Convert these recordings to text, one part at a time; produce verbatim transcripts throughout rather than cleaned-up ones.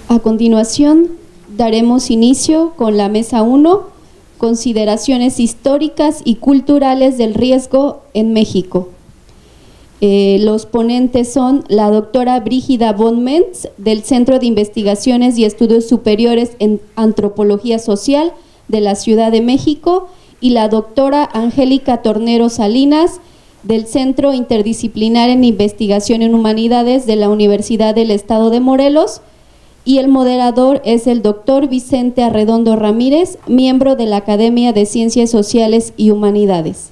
A continuación, daremos inicio con la mesa uno, consideraciones históricas y culturales del riesgo en México. Eh, los ponentes son la doctora Brígida von Mentz, del Centro de Investigaciones y Estudios Superiores en Antropología Social de la Ciudad de México, y la doctora Angélica Tornero Salinas, del Centro Interdisciplinar en Investigación en Humanidades de la Universidad del Estado de Morelos, y el moderador es el doctor Vicente Arredondo Ramírez, miembro de la Academia de Ciencias Sociales y Humanidades.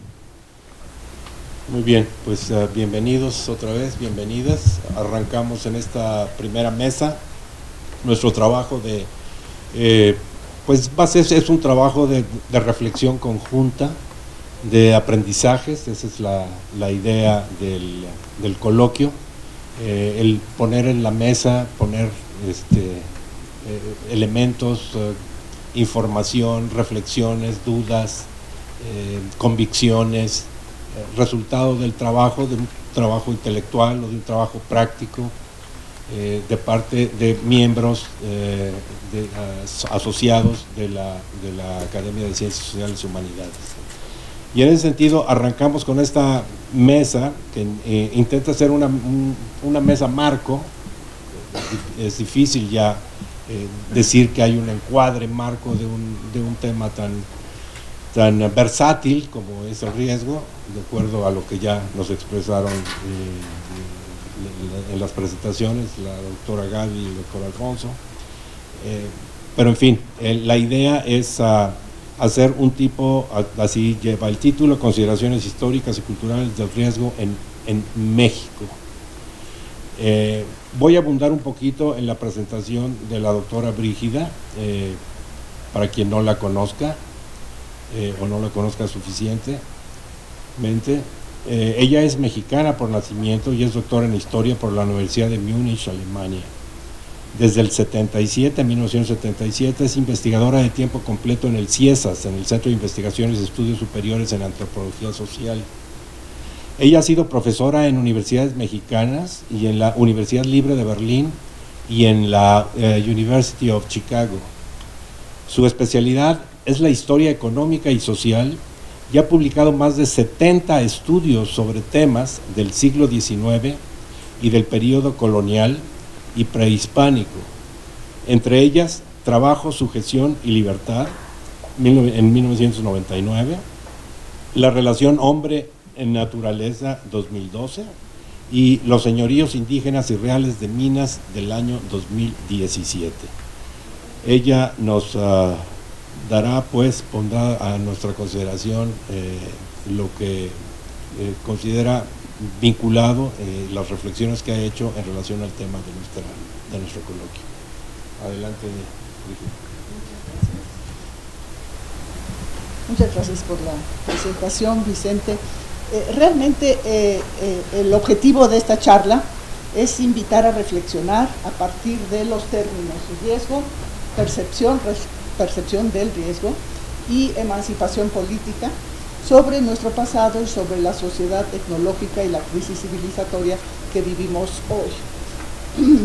Muy bien, pues uh, bienvenidos otra vez, bienvenidas. Arrancamos en esta primera mesa nuestro trabajo de, eh, pues va a ser, es un trabajo de, de reflexión conjunta, de aprendizajes. Esa es la, la idea del, del coloquio, eh, el poner en la mesa, poner este, eh, elementos, eh, información, reflexiones, dudas, eh, convicciones, resultado del trabajo, de un trabajo intelectual o de un trabajo práctico, eh, de parte de miembros eh, de, as, asociados de la, de la Academia de Ciencias Sociales y Humanidades. Y en ese sentido arrancamos con esta mesa que eh, intenta ser una, un, una mesa marco. Es difícil ya eh, decir que hay un encuadre marco de un, de un tema tan tan versátil como es el riesgo, de acuerdo a lo que ya nos expresaron eh, en las presentaciones la doctora Gaby y el doctor Alfonso. Eh, pero en fin, eh, la idea es uh, hacer un tipo, así lleva el título, Consideraciones Históricas y Culturales del Riesgo en, en México. Eh, voy a abundar un poquito en la presentación de la doctora Brígida, eh, para quien no la conozca, Eh, o no la conozca suficientemente. Eh, ella es mexicana por nacimiento y es doctora en Historia por la Universidad de Múnich, Alemania. Desde el setenta y siete, en mil novecientos setenta y siete, es investigadora de tiempo completo en el CIESAS, en el Centro de Investigaciones y Estudios Superiores en Antropología Social. Ella ha sido profesora en universidades mexicanas y en la Universidad Libre de Berlín y en la uh, University of Chicago. Su especialidad es la historia económica y social, y ha publicado más de setenta estudios sobre temas del siglo diecinueve y del periodo colonial y prehispánico, entre ellas Trabajo, Sujeción y Libertad en mil novecientos noventa y nueve, La relación hombre en naturaleza dos mil doce y Los señoríos indígenas y reales de Minas del año dos mil diecisiete. Ella nos uh, dará, pues, pondrá a nuestra consideración eh, lo que eh, considera vinculado, eh, las reflexiones que ha hecho en relación al tema de, nuestra, de nuestro coloquio. Adelante, Brígida. Muchas gracias por la presentación, Vicente. Eh, realmente eh, eh, el objetivo de esta charla es invitar a reflexionar a partir de los términos riesgo, percepción, percepción del riesgo y emancipación política sobre nuestro pasado y sobre la sociedad tecnológica y la crisis civilizatoria que vivimos hoy.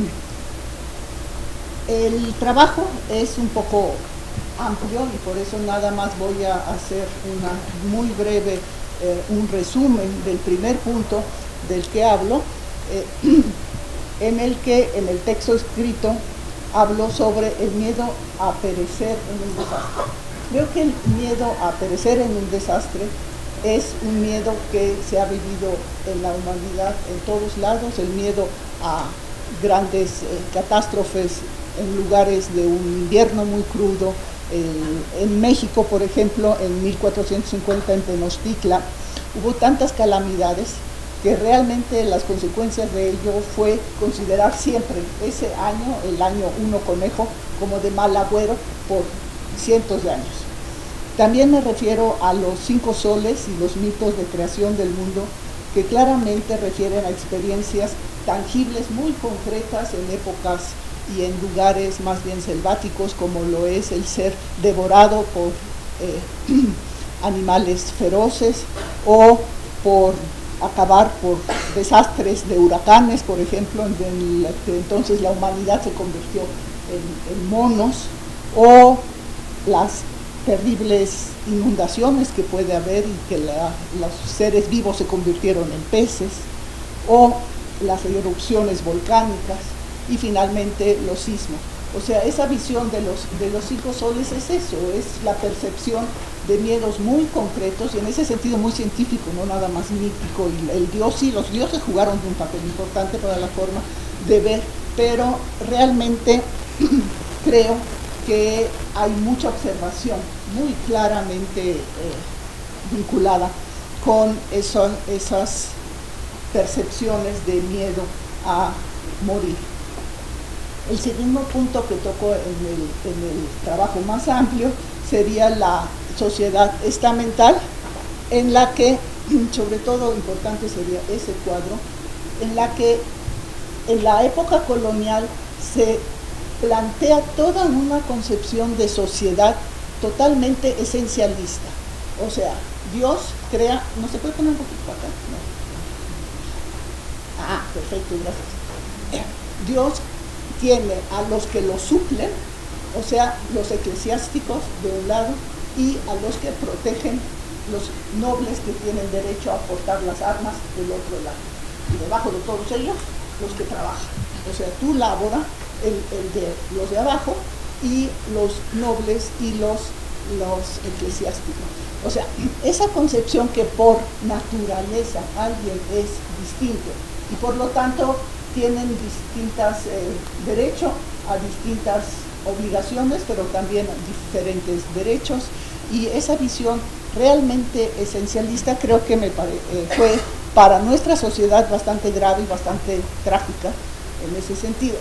El trabajo es un poco amplio y por eso nada más voy a hacer una muy breve, eh, un resumen del primer punto del que hablo, eh, en el que en el texto escrito hablo sobre el miedo a perecer en un desastre. Creo que el miedo a perecer en un desastre es un miedo que se ha vivido en la humanidad en todos lados, el miedo a grandes eh, catástrofes en lugares de un invierno muy crudo. Eh, en México, por ejemplo, en mil cuatrocientos cincuenta en Tenochtitlan, hubo tantas calamidades que realmente las consecuencias de ello fue considerar siempre ese año, el año uno conejo, como de mal agüero por cientos de años. También me refiero a los cinco soles y los mitos de creación del mundo, que claramente refieren a experiencias tangibles muy concretas en épocas y en lugares más bien selváticos, como lo es el ser devorado por eh, animales feroces o por acabar por desastres de huracanes, por ejemplo, en el que entonces la humanidad se convirtió en, en monos, o las terribles inundaciones que puede haber y que la, los seres vivos se convirtieron en peces, o las erupciones volcánicas, y finalmente los sismos. O sea, esa visión de los, de los cinco soles es eso, es la percepción de miedos muy concretos y en ese sentido muy científico, no nada más mítico. Y el dios, sí, los dioses jugaron un papel importante para la forma de ver, pero realmente creo que hay mucha observación muy claramente eh, vinculada con eso, esas percepciones de miedo a morir. El segundo punto que tocó en el, en el trabajo más amplio sería la sociedad estamental, en la que, sobre todo importante sería ese cuadro, en la que en la época colonial se plantea toda una concepción de sociedad totalmente esencialista. O sea, Dios crea, ¿no se puede poner un poquito para acá? No. Ah, perfecto, gracias. Dios tiene a los que lo suplen, o sea, los eclesiásticos de un lado, y a los que protegen, los nobles que tienen derecho a portar las armas del otro lado. Y debajo de todos ellos, los que trabajan. O sea, tú labora el, el de los de abajo y los nobles y los, los eclesiásticos. O sea, esa concepción que por naturaleza alguien es distinto y por lo tanto tienen distintos eh, derechos a distintas obligaciones, pero también diferentes derechos, y esa visión realmente esencialista creo que me pare, eh, fue para nuestra sociedad bastante grave y bastante trágica en ese sentido.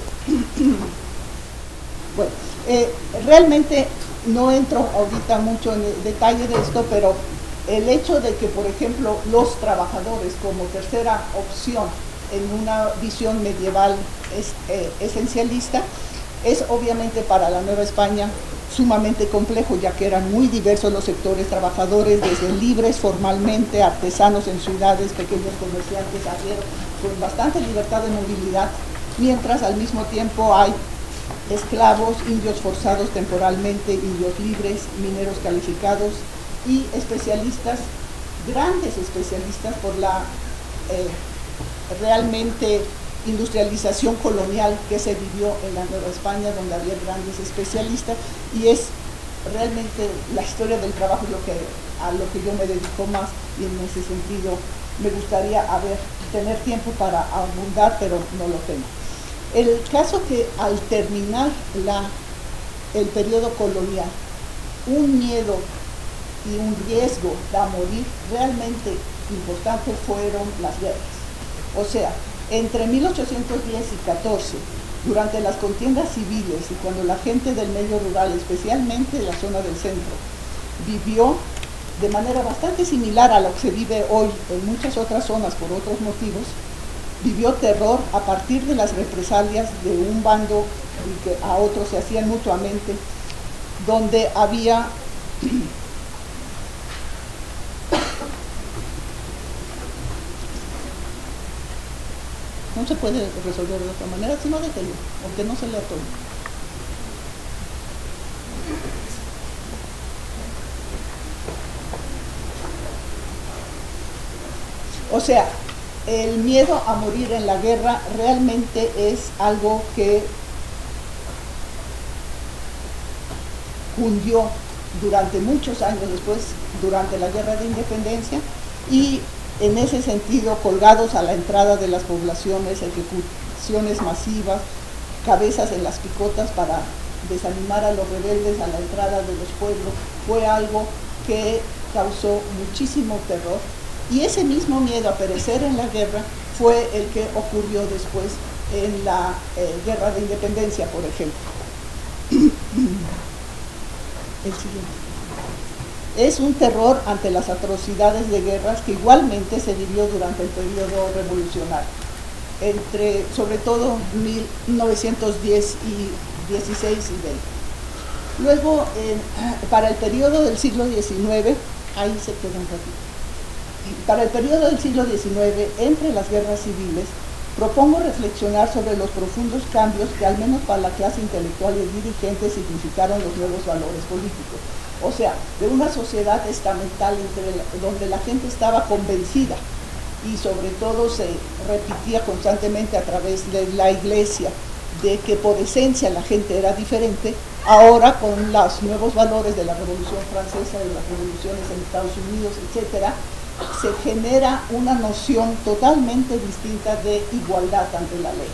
Bueno, eh, realmente no entro ahorita mucho en el detalle de esto, pero el hecho de que, por ejemplo, los trabajadores como tercera opción en una visión medieval es, eh, esencialista, es obviamente para la Nueva España sumamente complejo, ya que eran muy diversos los sectores trabajadores, desde libres formalmente, artesanos en ciudades, pequeños comerciantes, arrieros, con bastante libertad de movilidad, mientras al mismo tiempo hay esclavos, indios forzados temporalmente, indios libres, mineros calificados y especialistas, grandes especialistas por la eh, realmente industrialización colonial que se vivió en la Nueva España, donde había grandes especialistas, y es realmente la historia del trabajo lo que, a lo que yo me dedico más, y en ese sentido me gustaría haber, tener tiempo para abundar, pero no lo tengo. El caso que al terminar la, el periodo colonial, un miedo y un riesgo a morir realmente importante fueron las guerras. O sea, entre mil ochocientos diez y catorce, durante las contiendas civiles y cuando la gente del medio rural, especialmente la zona del centro, vivió de manera bastante similar a lo que se vive hoy en muchas otras zonas por otros motivos, vivió terror a partir de las represalias de un bando y que a otros se hacían mutuamente, donde había no se puede resolver de otra manera, sino déjelo, aunque no se lea todo. O sea, el miedo a morir en la guerra realmente es algo que cundió durante muchos años después, durante la Guerra de Independencia, y en ese sentido, colgados a la entrada de las poblaciones, ejecuciones masivas, cabezas en las picotas para desanimar a los rebeldes a la entrada de los pueblos, fue algo que causó muchísimo terror. Y ese mismo miedo a perecer en la guerra fue el que ocurrió después en la eh, Guerra de Independencia, por ejemplo. El siguiente. Es un terror ante las atrocidades de guerras que igualmente se vivió durante el periodo revolucionario, entre, sobre todo, mil novecientos diez y dieciséis y veinte. Luego, eh, para el periodo del siglo diecinueve, ahí se queda un ratito, para el periodo del siglo diecinueve, entre las guerras civiles, propongo reflexionar sobre los profundos cambios que al menos para la clase intelectual y dirigente significaron los nuevos valores políticos. O sea, de una sociedad estamental entre la, donde la gente estaba convencida y sobre todo se repetía constantemente a través de la iglesia de que por esencia la gente era diferente, ahora con los nuevos valores de la Revolución Francesa, de las revoluciones en Estados Unidos, etcétera, se genera una noción totalmente distinta de igualdad ante la ley.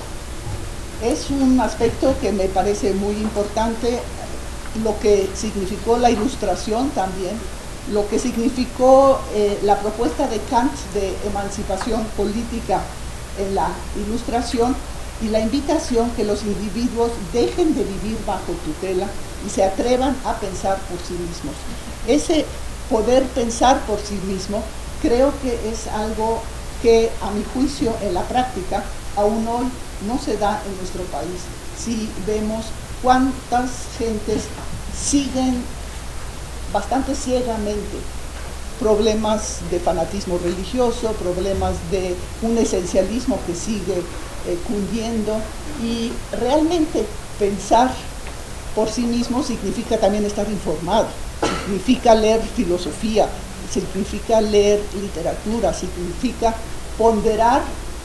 Es un aspecto que me parece muy importante, lo que significó la Ilustración también, lo que significó eh, la propuesta de Kant de emancipación política en la Ilustración y la invitación que los individuos dejen de vivir bajo tutela y se atrevan a pensar por sí mismos. Ese poder pensar por sí mismo creo que es algo que a mi juicio en la práctica aún hoy no se da en nuestro país. Si vemos cuántas gentes siguen bastante ciegamente problemas de fanatismo religioso, problemas de un esencialismo que sigue eh, cundiendo, y realmente pensar por sí mismo significa también estar informado, significa leer filosofía, significa leer literatura, significa ponderar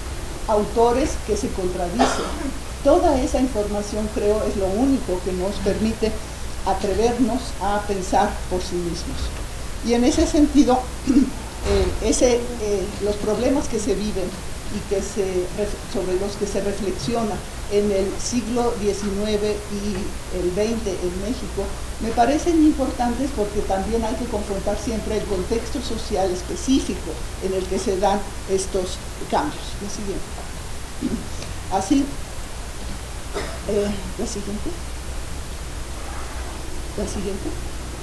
autores que se contradicen. Toda esa información, creo, es lo único que nos permite atrevernos a pensar por sí mismos. Y en ese sentido, eh, ese, eh, los problemas que se viven y que se, sobre los que se reflexiona en el siglo diecinueve y el veinte en México, me parecen importantes porque también hay que confrontar siempre el contexto social específico en el que se dan estos cambios. La siguiente. Así, eh, la siguiente. La siguiente.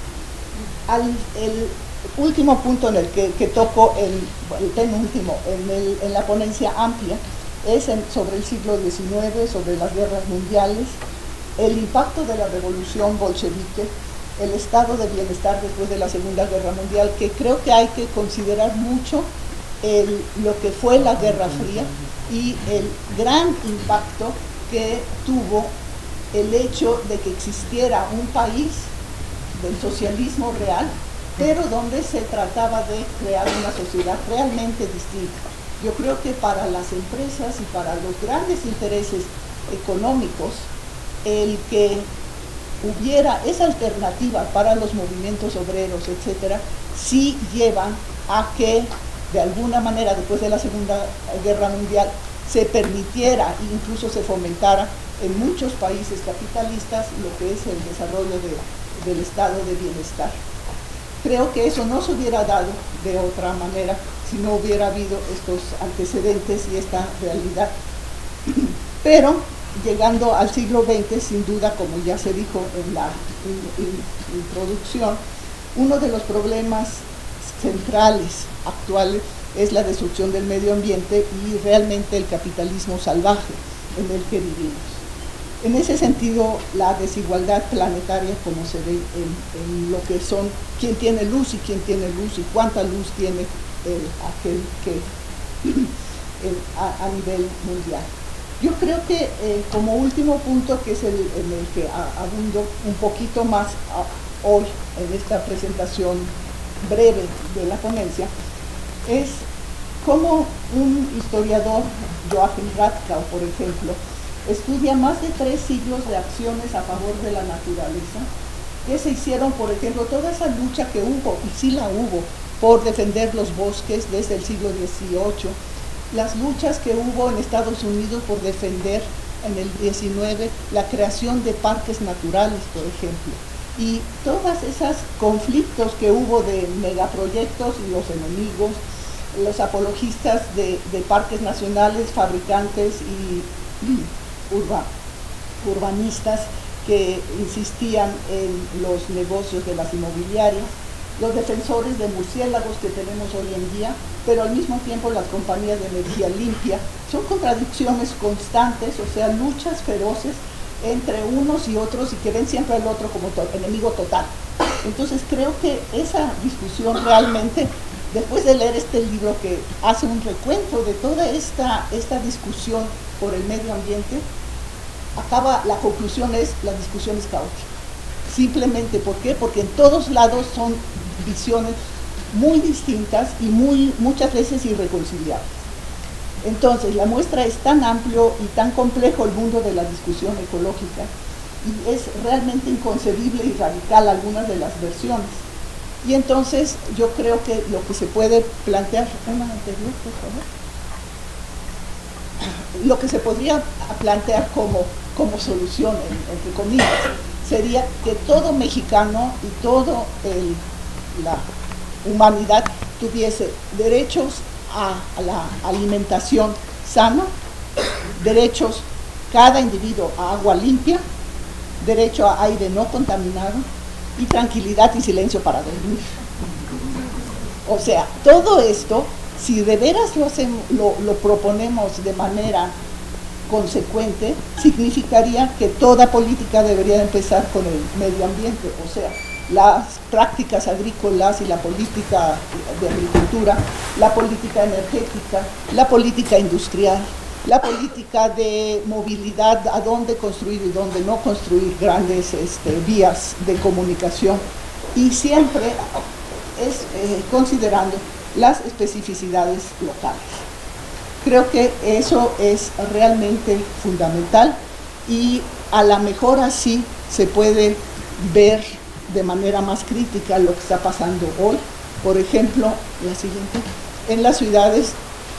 Al, el último punto en el que, que toco, el, el penúltimo, en, el, en la ponencia amplia, es en, sobre el siglo diecinueve, sobre las guerras mundiales, el impacto de la revolución bolchevique, el estado de bienestar después de la Segunda Guerra Mundial, que creo que hay que considerar mucho el, lo que fue la Guerra Fría y el gran impacto que tuvo el hecho de que existiera un país del socialismo real, pero donde se trataba de crear una sociedad realmente distinta. Yo creo que para las empresas y para los grandes intereses económicos, el que hubiera esa alternativa para los movimientos obreros, etcétera, sí llevan a que de alguna manera después de la Segunda Guerra Mundial se permitiera e incluso se fomentara en muchos países capitalistas lo que es el desarrollo de del estado de bienestar. Creo que eso no se hubiera dado de otra manera si no hubiera habido estos antecedentes y esta realidad. Pero llegando al siglo veinte, sin duda, como ya se dijo en la in, in, introducción, uno de los problemas centrales actuales es la destrucción del medio ambiente y realmente el capitalismo salvaje en el que vivimos. En ese sentido, la desigualdad planetaria, como se ve en, en lo que son quién tiene luz y quién tiene luz y cuánta luz tiene eh, aquel que eh, a, a nivel mundial. Yo creo que eh, como último punto, que es el en el que abundo un poquito más a, hoy en esta presentación breve de la ponencia, es cómo un historiador, Joachim Radkau, por ejemplo, estudia más de tres siglos de acciones a favor de la naturaleza, que se hicieron, por ejemplo, toda esa lucha que hubo, y sí la hubo, por defender los bosques desde el siglo dieciocho, las luchas que hubo en Estados Unidos por defender en el diecinueve la creación de parques naturales, por ejemplo, y todos esos conflictos que hubo de megaproyectos y los enemigos, los apologistas de, de parques nacionales, fabricantes y urba, urbanistas que insistían en los negocios de las inmobiliarias, los defensores de murciélagos que tenemos hoy en día, pero al mismo tiempo las compañías de energía limpia. Son contradicciones constantes, o sea, luchas feroces entre unos y otros y que ven siempre al otro como to- enemigo total. Entonces creo que esa discusión realmente después de leer este libro que hace un recuento de toda esta, esta discusión por el medio ambiente, acaba, la conclusión es, la discusión es caótica. Simplemente, ¿por qué? Porque en todos lados son visiones muy distintas y muy, muchas veces irreconciliables. Entonces, la muestra es tan amplio y tan complejo el mundo de la discusión ecológica, y es realmente inconcebible y radical algunas de las versiones. Y entonces, yo creo que lo que se puede plantear, una anterior, por favor, lo que se podría plantear como, como solución, entre comillas, sería que todo mexicano y toda la humanidad tuviese derechos a, a la alimentación sana, derechos cada individuo a agua limpia, derecho a aire no contaminado y tranquilidad y silencio para dormir. O sea, todo esto, si de veras lo, hacemos, lo, lo proponemos de manera consecuente, significaría que toda política debería empezar con el medio ambiente, o sea, las prácticas agrícolas y la política de agricultura, la política energética, la política industrial, la política de movilidad, a dónde construir y dónde no construir grandes este, vías de comunicación, y siempre es eh, considerando las especificidades locales. Creo que eso es realmente fundamental, y a lo mejor así se puede ver de manera más crítica lo que está pasando hoy. Por ejemplo, la siguiente, en las ciudades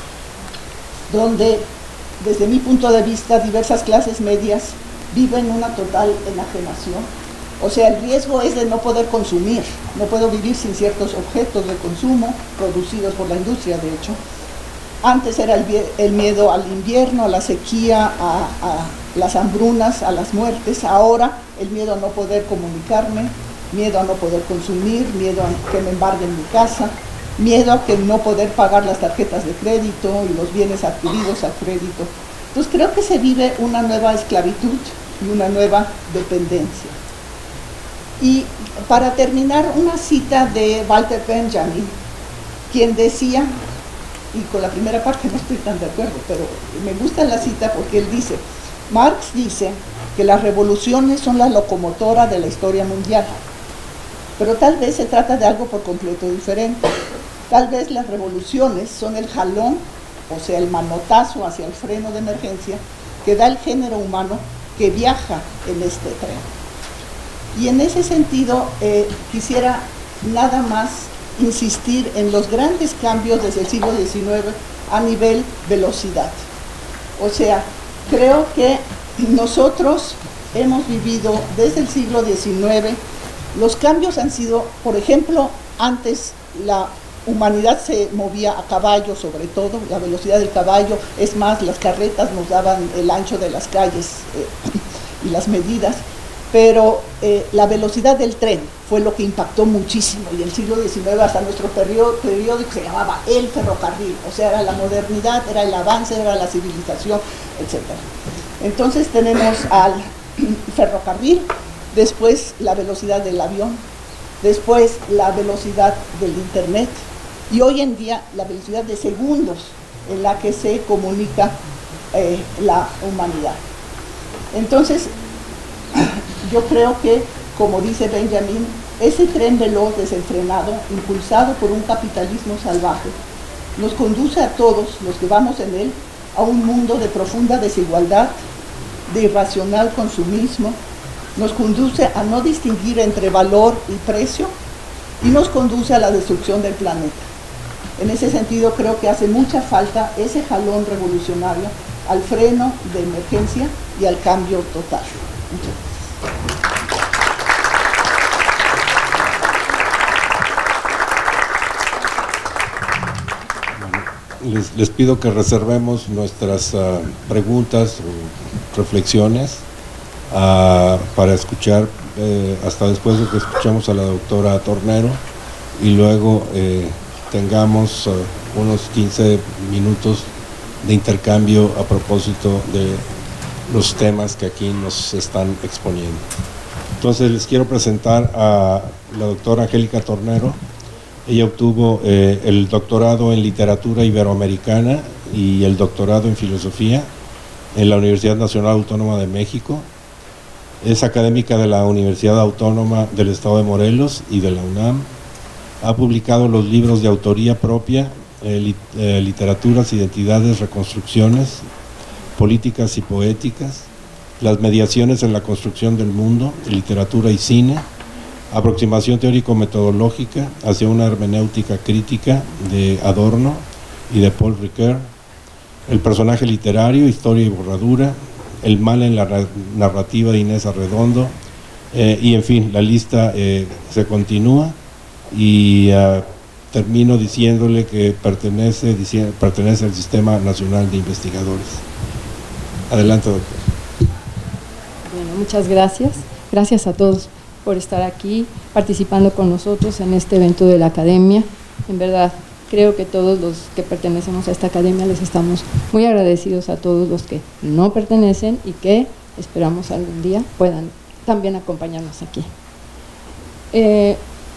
donde, desde mi punto de vista, diversas clases medias viven una total enajenación. O sea, el riesgo es de no poder consumir, no puedo vivir sin ciertos objetos de consumo producidos por la industria, de hecho. Antes era el, el miedo al invierno, a la sequía, a, a las hambrunas, a las muertes. Ahora el miedo a no poder comunicarme, miedo a no poder consumir, miedo a que me embarguen mi casa, miedo a que no poder pagar las tarjetas de crédito y los bienes adquiridos a crédito. Entonces creo que se vive una nueva esclavitud y una nueva dependencia. Y para terminar, una cita de Walter Benjamin, quien decía, y con la primera parte no estoy tan de acuerdo, pero me gusta la cita porque él dice, Marx dice que las revoluciones son la locomotora de la historia mundial, pero tal vez se trata de algo por completo diferente. Tal vez las revoluciones son el jalón, o sea, el manotazo hacia el freno de emergencia que da el género humano que viaja en este tren. Y en ese sentido, eh, quisiera nada más insistir en los grandes cambios desde el siglo diecinueve a nivel velocidad. O sea, creo que nosotros hemos vivido desde el siglo diecinueve, los cambios han sido, por ejemplo, antes la humanidad se movía a caballo, sobre todo, la velocidad del caballo, es más, las carretas nos daban el ancho de las calles eh, y las medidas, pero eh, la velocidad del tren fue lo que impactó muchísimo, y en el siglo diecinueve hasta nuestro periódico, periódico se llamaba el ferrocarril, o sea, era la modernidad, era el avance, era la civilización, etcétera. Entonces tenemos al ferrocarril, después la velocidad del avión, después la velocidad del internet, y hoy en día la velocidad de segundos en la que se comunica eh, la humanidad. Entonces, yo creo que, como dice Benjamin, ese tren veloz desenfrenado, impulsado por un capitalismo salvaje, nos conduce a todos los que vamos en él a un mundo de profunda desigualdad, de irracional consumismo, nos conduce a no distinguir entre valor y precio, y nos conduce a la destrucción del planeta. En ese sentido, creo que hace mucha falta ese jalón revolucionario al freno de emergencia y al cambio total. Muchas gracias. Les, les pido que reservemos nuestras uh, preguntas o reflexiones uh, para escuchar eh, hasta después de que escuchemos a la doctora Tornero, y luego eh, tengamos uh, unos quince minutos de intercambio a propósito de los temas que aquí nos están exponiendo. Entonces les quiero presentar a la doctora Angélica Tornero. Ella obtuvo eh, el doctorado en literatura iberoamericana y el doctorado en filosofía en la Universidad Nacional Autónoma de México. Es académica de la Universidad Autónoma del Estado de Morelos y de la UNAM. Ha publicado los libros de autoría propia, eh, lit, eh, Literaturas, Identidades, Reconstrucciones, Políticas y Poéticas, Las mediaciones en la construcción del mundo, Literatura y Cine, Aproximación teórico-metodológica hacia una hermenéutica crítica, de Adorno y de Paul Ricoeur, El personaje literario, Historia y borradura, El mal en la narrativa de Inés Arredondo, eh, y en fin, la lista eh, se continúa, y uh, termino diciéndole que pertenece, dici pertenece al Sistema Nacional de Investigadores. Adelante, doctor. Bueno, muchas gracias. Gracias a todos por estar aquí participando con nosotros en este evento de la Academia. En verdad, creo que todos los que pertenecemos a esta Academia les estamos muy agradecidos a todos los que no pertenecen y que esperamos algún día puedan también acompañarnos aquí. Eh,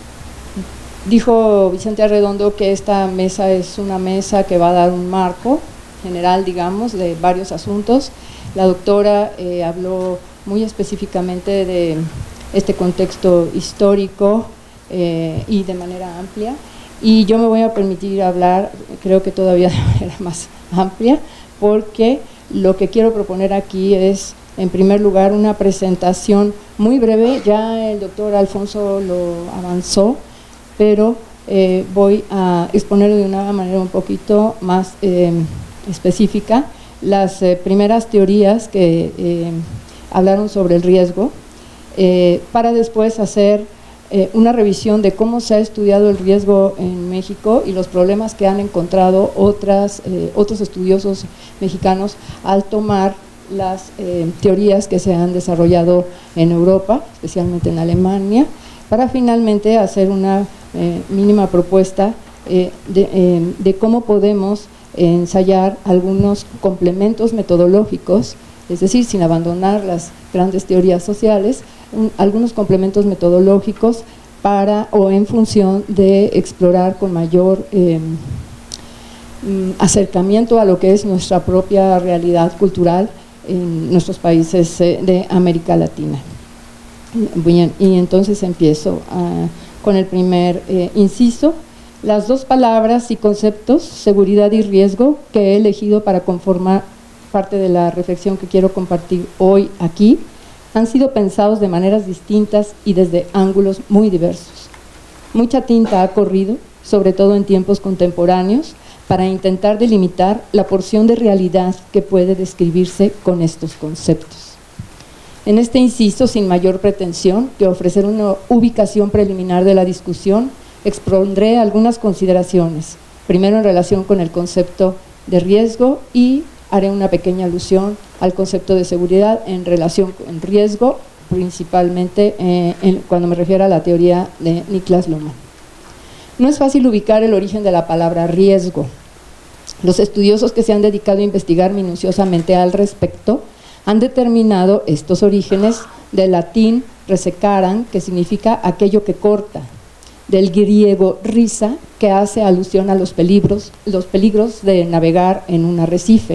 dijo Vicente Arredondo que esta mesa es una mesa que va a dar un marco general, digamos, de varios asuntos. La doctora eh, habló muy específicamente de este contexto histórico eh, y de manera amplia, y yo me voy a permitir hablar, creo que todavía de manera más amplia, porque lo que quiero proponer aquí es, en primer lugar, una presentación muy breve. Ya el doctor Alfonso lo avanzó, pero eh, voy a exponer de una manera un poquito más eh, específica las eh, primeras teorías que eh, hablaron sobre el riesgo, eh, para después hacer eh, una revisión de cómo se ha estudiado el riesgo en México y los problemas que han encontrado otras, eh, otros estudiosos mexicanos al tomar las eh, teorías que se han desarrollado en Europa, especialmente en Alemania, para finalmente hacer una eh, mínima propuesta eh, de, eh, de cómo podemos ensayar algunos complementos metodológicos, es decir, sin abandonar las grandes teorías sociales, un, algunos complementos metodológicos para o en función de explorar con mayor eh, acercamiento a lo que es nuestra propia realidad cultural en nuestros países eh, de América Latina. Bien, y entonces empiezo uh, con el primer eh, inciso. Las dos palabras y conceptos, seguridad y riesgo, que he elegido para conformar parte de la reflexión que quiero compartir hoy aquí, han sido pensados de maneras distintas y desde ángulos muy diversos. Mucha tinta ha corrido, sobre todo en tiempos contemporáneos, para intentar delimitar la porción de realidad que puede describirse con estos conceptos. En este inciso, sin mayor pretensión que ofrecer una ubicación preliminar de la discusión, expondré algunas consideraciones, primero en relación con el concepto de riesgo, y haré una pequeña alusión al concepto de seguridad en relación con riesgo, principalmente eh, en, cuando me refiero a la teoría de Niklas Luhmann. No es fácil ubicar el origen de la palabra riesgo. Los estudiosos que se han dedicado a investigar minuciosamente al respecto han determinado estos orígenes del latín resecaran, que significa aquello que corta, del griego risa, que hace alusión a los peligros, los peligros de navegar en un arrecife.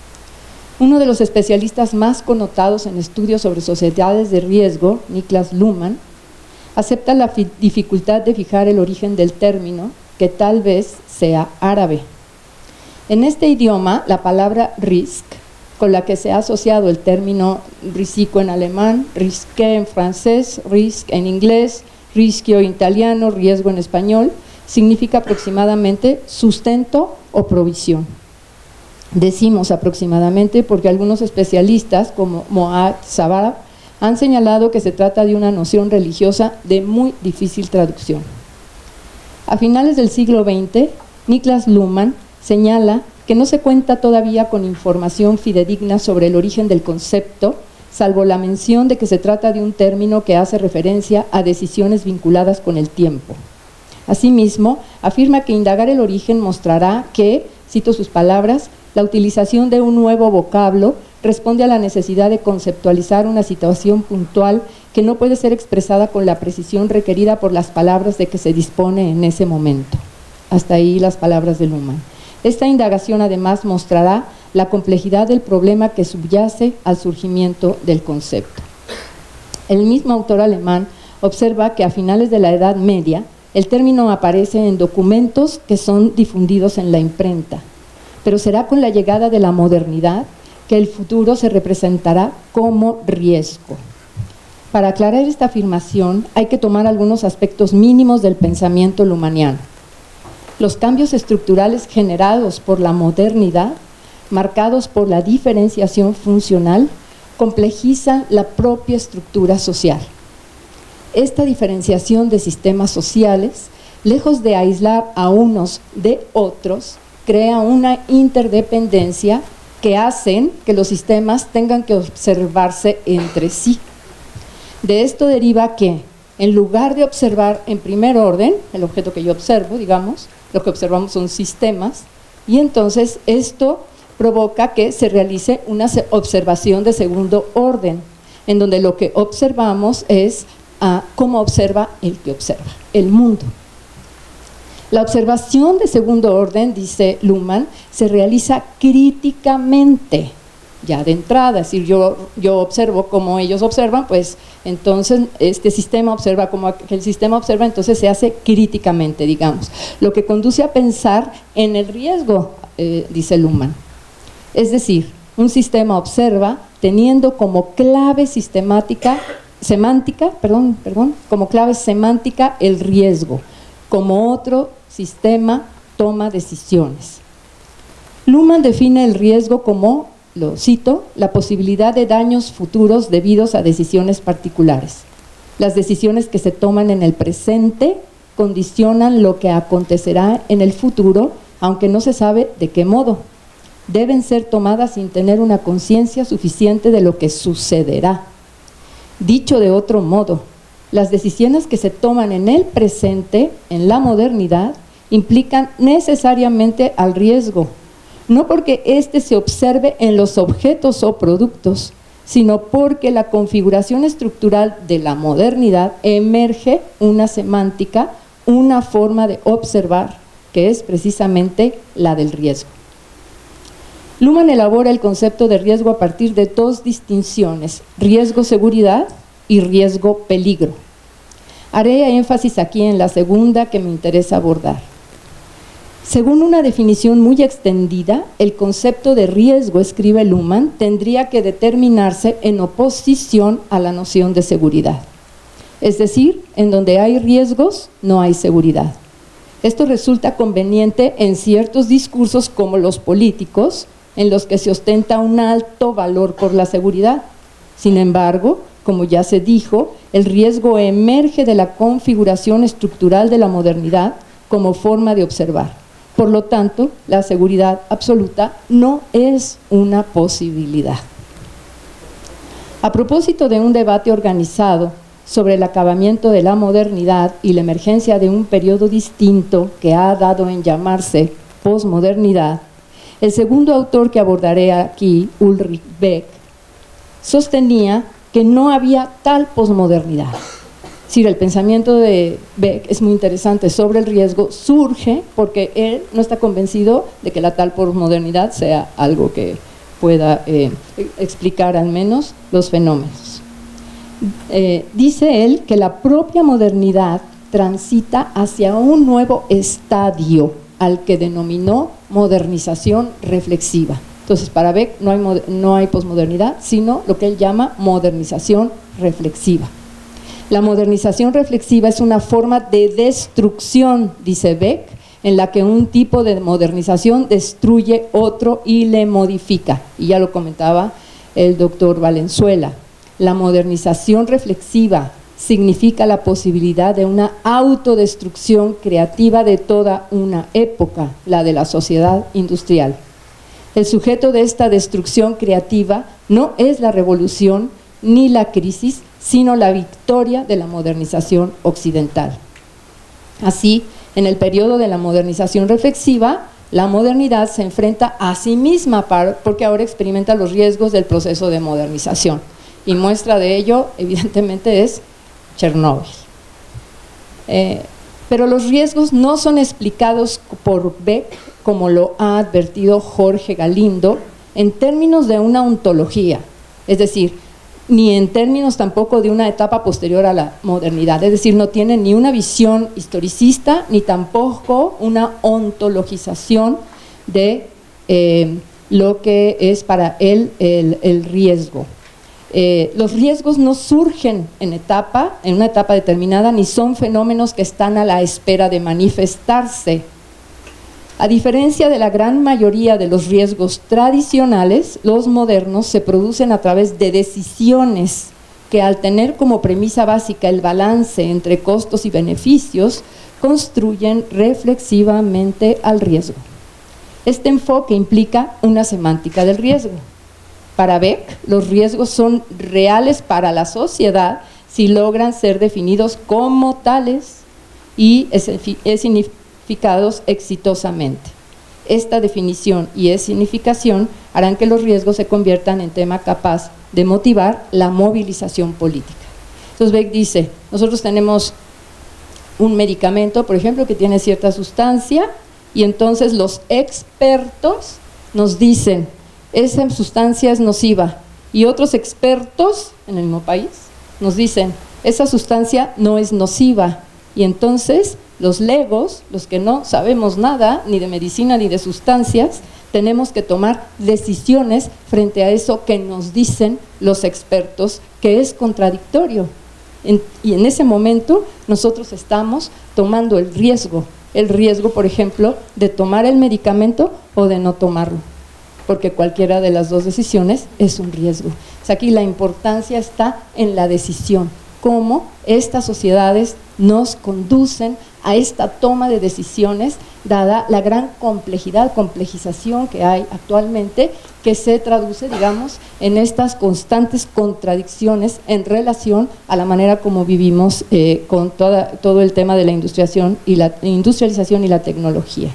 Uno de los especialistas más connotados en estudios sobre sociedades de riesgo, Niklas Luhmann, acepta la dificultad de fijar el origen del término, que tal vez sea árabe. En este idioma, la palabra risk, con la que se ha asociado el término risiko en alemán, risque en francés, risque en inglés, rischio en italiano, riesgo en español, significa aproximadamente sustento o provisión. Decimos aproximadamente porque algunos especialistas, como Moad Sabar, han señalado que se trata de una noción religiosa de muy difícil traducción. A finales del siglo veinte, Niklas Luhmann señala que no se cuenta todavía con información fidedigna sobre el origen del concepto, salvo la mención de que se trata de un término que hace referencia a decisiones vinculadas con el tiempo. Asimismo, afirma que indagar el origen mostrará que, cito sus palabras, la utilización de un nuevo vocablo responde a la necesidad de conceptualizar una situación puntual que no puede ser expresada con la precisión requerida por las palabras de que se dispone en ese momento. Hasta ahí las palabras de Luhmann. Esta indagación además mostrará la complejidad del problema que subyace al surgimiento del concepto. El mismo autor alemán observa que a finales de la Edad Media el término aparece en documentos que son difundidos en la imprenta, pero será con la llegada de la modernidad que el futuro se representará como riesgo. Para aclarar esta afirmación hay que tomar algunos aspectos mínimos del pensamiento luhmanniano. Los cambios estructurales generados por la modernidad, marcados por la diferenciación funcional, complejizan la propia estructura social. Esta diferenciación de sistemas sociales, lejos de aislar a unos de otros, crea una interdependencia que hacen que los sistemas tengan que observarse entre sí. De esto deriva que, en lugar de observar en primer orden, el objeto que yo observo, digamos, lo que observamos son sistemas, y entonces esto provoca que se realice una observación de segundo orden, en donde lo que observamos es uh, cómo observa el que observa, el mundo. La observación de segundo orden, dice Luhmann, se realiza críticamente, ya de entrada, es decir, yo, yo observo como ellos observan, pues entonces este sistema observa como el sistema observa, entonces se hace críticamente, digamos, lo que conduce a pensar en el riesgo, eh, dice Luhmann. Es decir, un sistema observa teniendo como clave sistemática, semántica, perdón, perdón, como clave semántica el riesgo, como otro sistema toma decisiones. Luhmann define el riesgo como, lo cito, la posibilidad de daños futuros debidos a decisiones particulares. Las decisiones que se toman en el presente condicionan lo que acontecerá en el futuro, aunque no se sabe de qué modo. Deben ser tomadas sin tener una conciencia suficiente de lo que sucederá. Dicho de otro modo, las decisiones que se toman en el presente, en la modernidad, implican necesariamente al riesgo, no porque éste se observe en los objetos o productos, sino porque la configuración estructural de la modernidad emerge una semántica, una forma de observar, que es precisamente la del riesgo. Luhmann elabora el concepto de riesgo a partir de dos distinciones, riesgo-seguridad y riesgo-peligro. Haré énfasis aquí en la segunda que me interesa abordar. Según una definición muy extendida, el concepto de riesgo, escribe Luhmann, tendría que determinarse en oposición a la noción de seguridad. Es decir, en donde hay riesgos, no hay seguridad. Esto resulta conveniente en ciertos discursos como los políticos, en los que se ostenta un alto valor por la seguridad. Sin embargo, como ya se dijo, el riesgo emerge de la configuración estructural de la modernidad como forma de observar. Por lo tanto, la seguridad absoluta no es una posibilidad. A propósito de un debate organizado sobre el acabamiento de la modernidad y la emergencia de un periodo distinto que ha dado en llamarse posmodernidad, el segundo autor que abordaré aquí, Ulrich Beck, sostenía que no había tal posmodernidad. Es decir, el pensamiento de Beck es muy interesante sobre el riesgo, surge porque él no está convencido de que la tal posmodernidad sea algo que pueda eh, explicar al menos los fenómenos. Eh, dice él que la propia modernidad transita hacia un nuevo estadio al que denominó modernización reflexiva. Entonces, para Beck no hay, no hay posmodernidad, sino lo que él llama modernización reflexiva. La modernización reflexiva es una forma de destrucción, dice Beck, en la que un tipo de modernización destruye otro y le modifica. Y ya lo comentaba el doctor Valenzuela. La modernización reflexiva significa la posibilidad de una autodestrucción creativa de toda una época, la de la sociedad industrial. El sujeto de esta destrucción creativa no es la revolución ni la crisis, sino la victoria de la modernización occidental. Así, en el periodo de la modernización reflexiva, la modernidad se enfrenta a sí misma porque ahora experimenta los riesgos del proceso de modernización. y muestra de ello evidentemente es Chernóbil. Eh, pero los riesgos no son explicados por Beck, como lo ha advertido Jorge Galindo, en términos de una ontología, es decir, ni en términos tampoco de una etapa posterior a la modernidad, es decir, no tiene ni una visión historicista, ni tampoco una ontologización de eh, lo que es para él el, el riesgo. Eh, los riesgos no surgen en etapa, en una etapa determinada, ni son fenómenos que están a la espera de manifestarse. A diferencia de la gran mayoría de los riesgos tradicionales, los modernos se producen a través de decisiones que, al tener como premisa básica el balance entre costos y beneficios, construyen reflexivamente al riesgo. Este enfoque implica una semántica del riesgo. Para Beck, los riesgos son reales para la sociedad si logran ser definidos como tales y escenificados exitosamente. Esta definición y escenificación harán que los riesgos se conviertan en tema capaz de motivar la movilización política. Entonces Beck dice, nosotros tenemos un medicamento, por ejemplo, que tiene cierta sustancia, y entonces los expertos nos dicen, esa sustancia es nociva, y otros expertos en el mismo país nos dicen, esa sustancia no es nociva, y entonces los legos, los que no sabemos nada, ni de medicina ni de sustancias, tenemos que tomar decisiones frente a eso que nos dicen los expertos, que es contradictorio. En, y en ese momento nosotros estamos tomando el riesgo, el riesgo, por ejemplo, de tomar el medicamento o de no tomarlo, porque cualquiera de las dos decisiones es un riesgo. O sea, aquí la importancia está en la decisión, cómo estas sociedades nos conducen a esta toma de decisiones, dada la gran complejidad, complejización que hay actualmente, que se traduce, digamos, en estas constantes contradicciones en relación a la manera como vivimos eh, con toda, todo el tema de la industrialización y la, industrialización y la tecnología.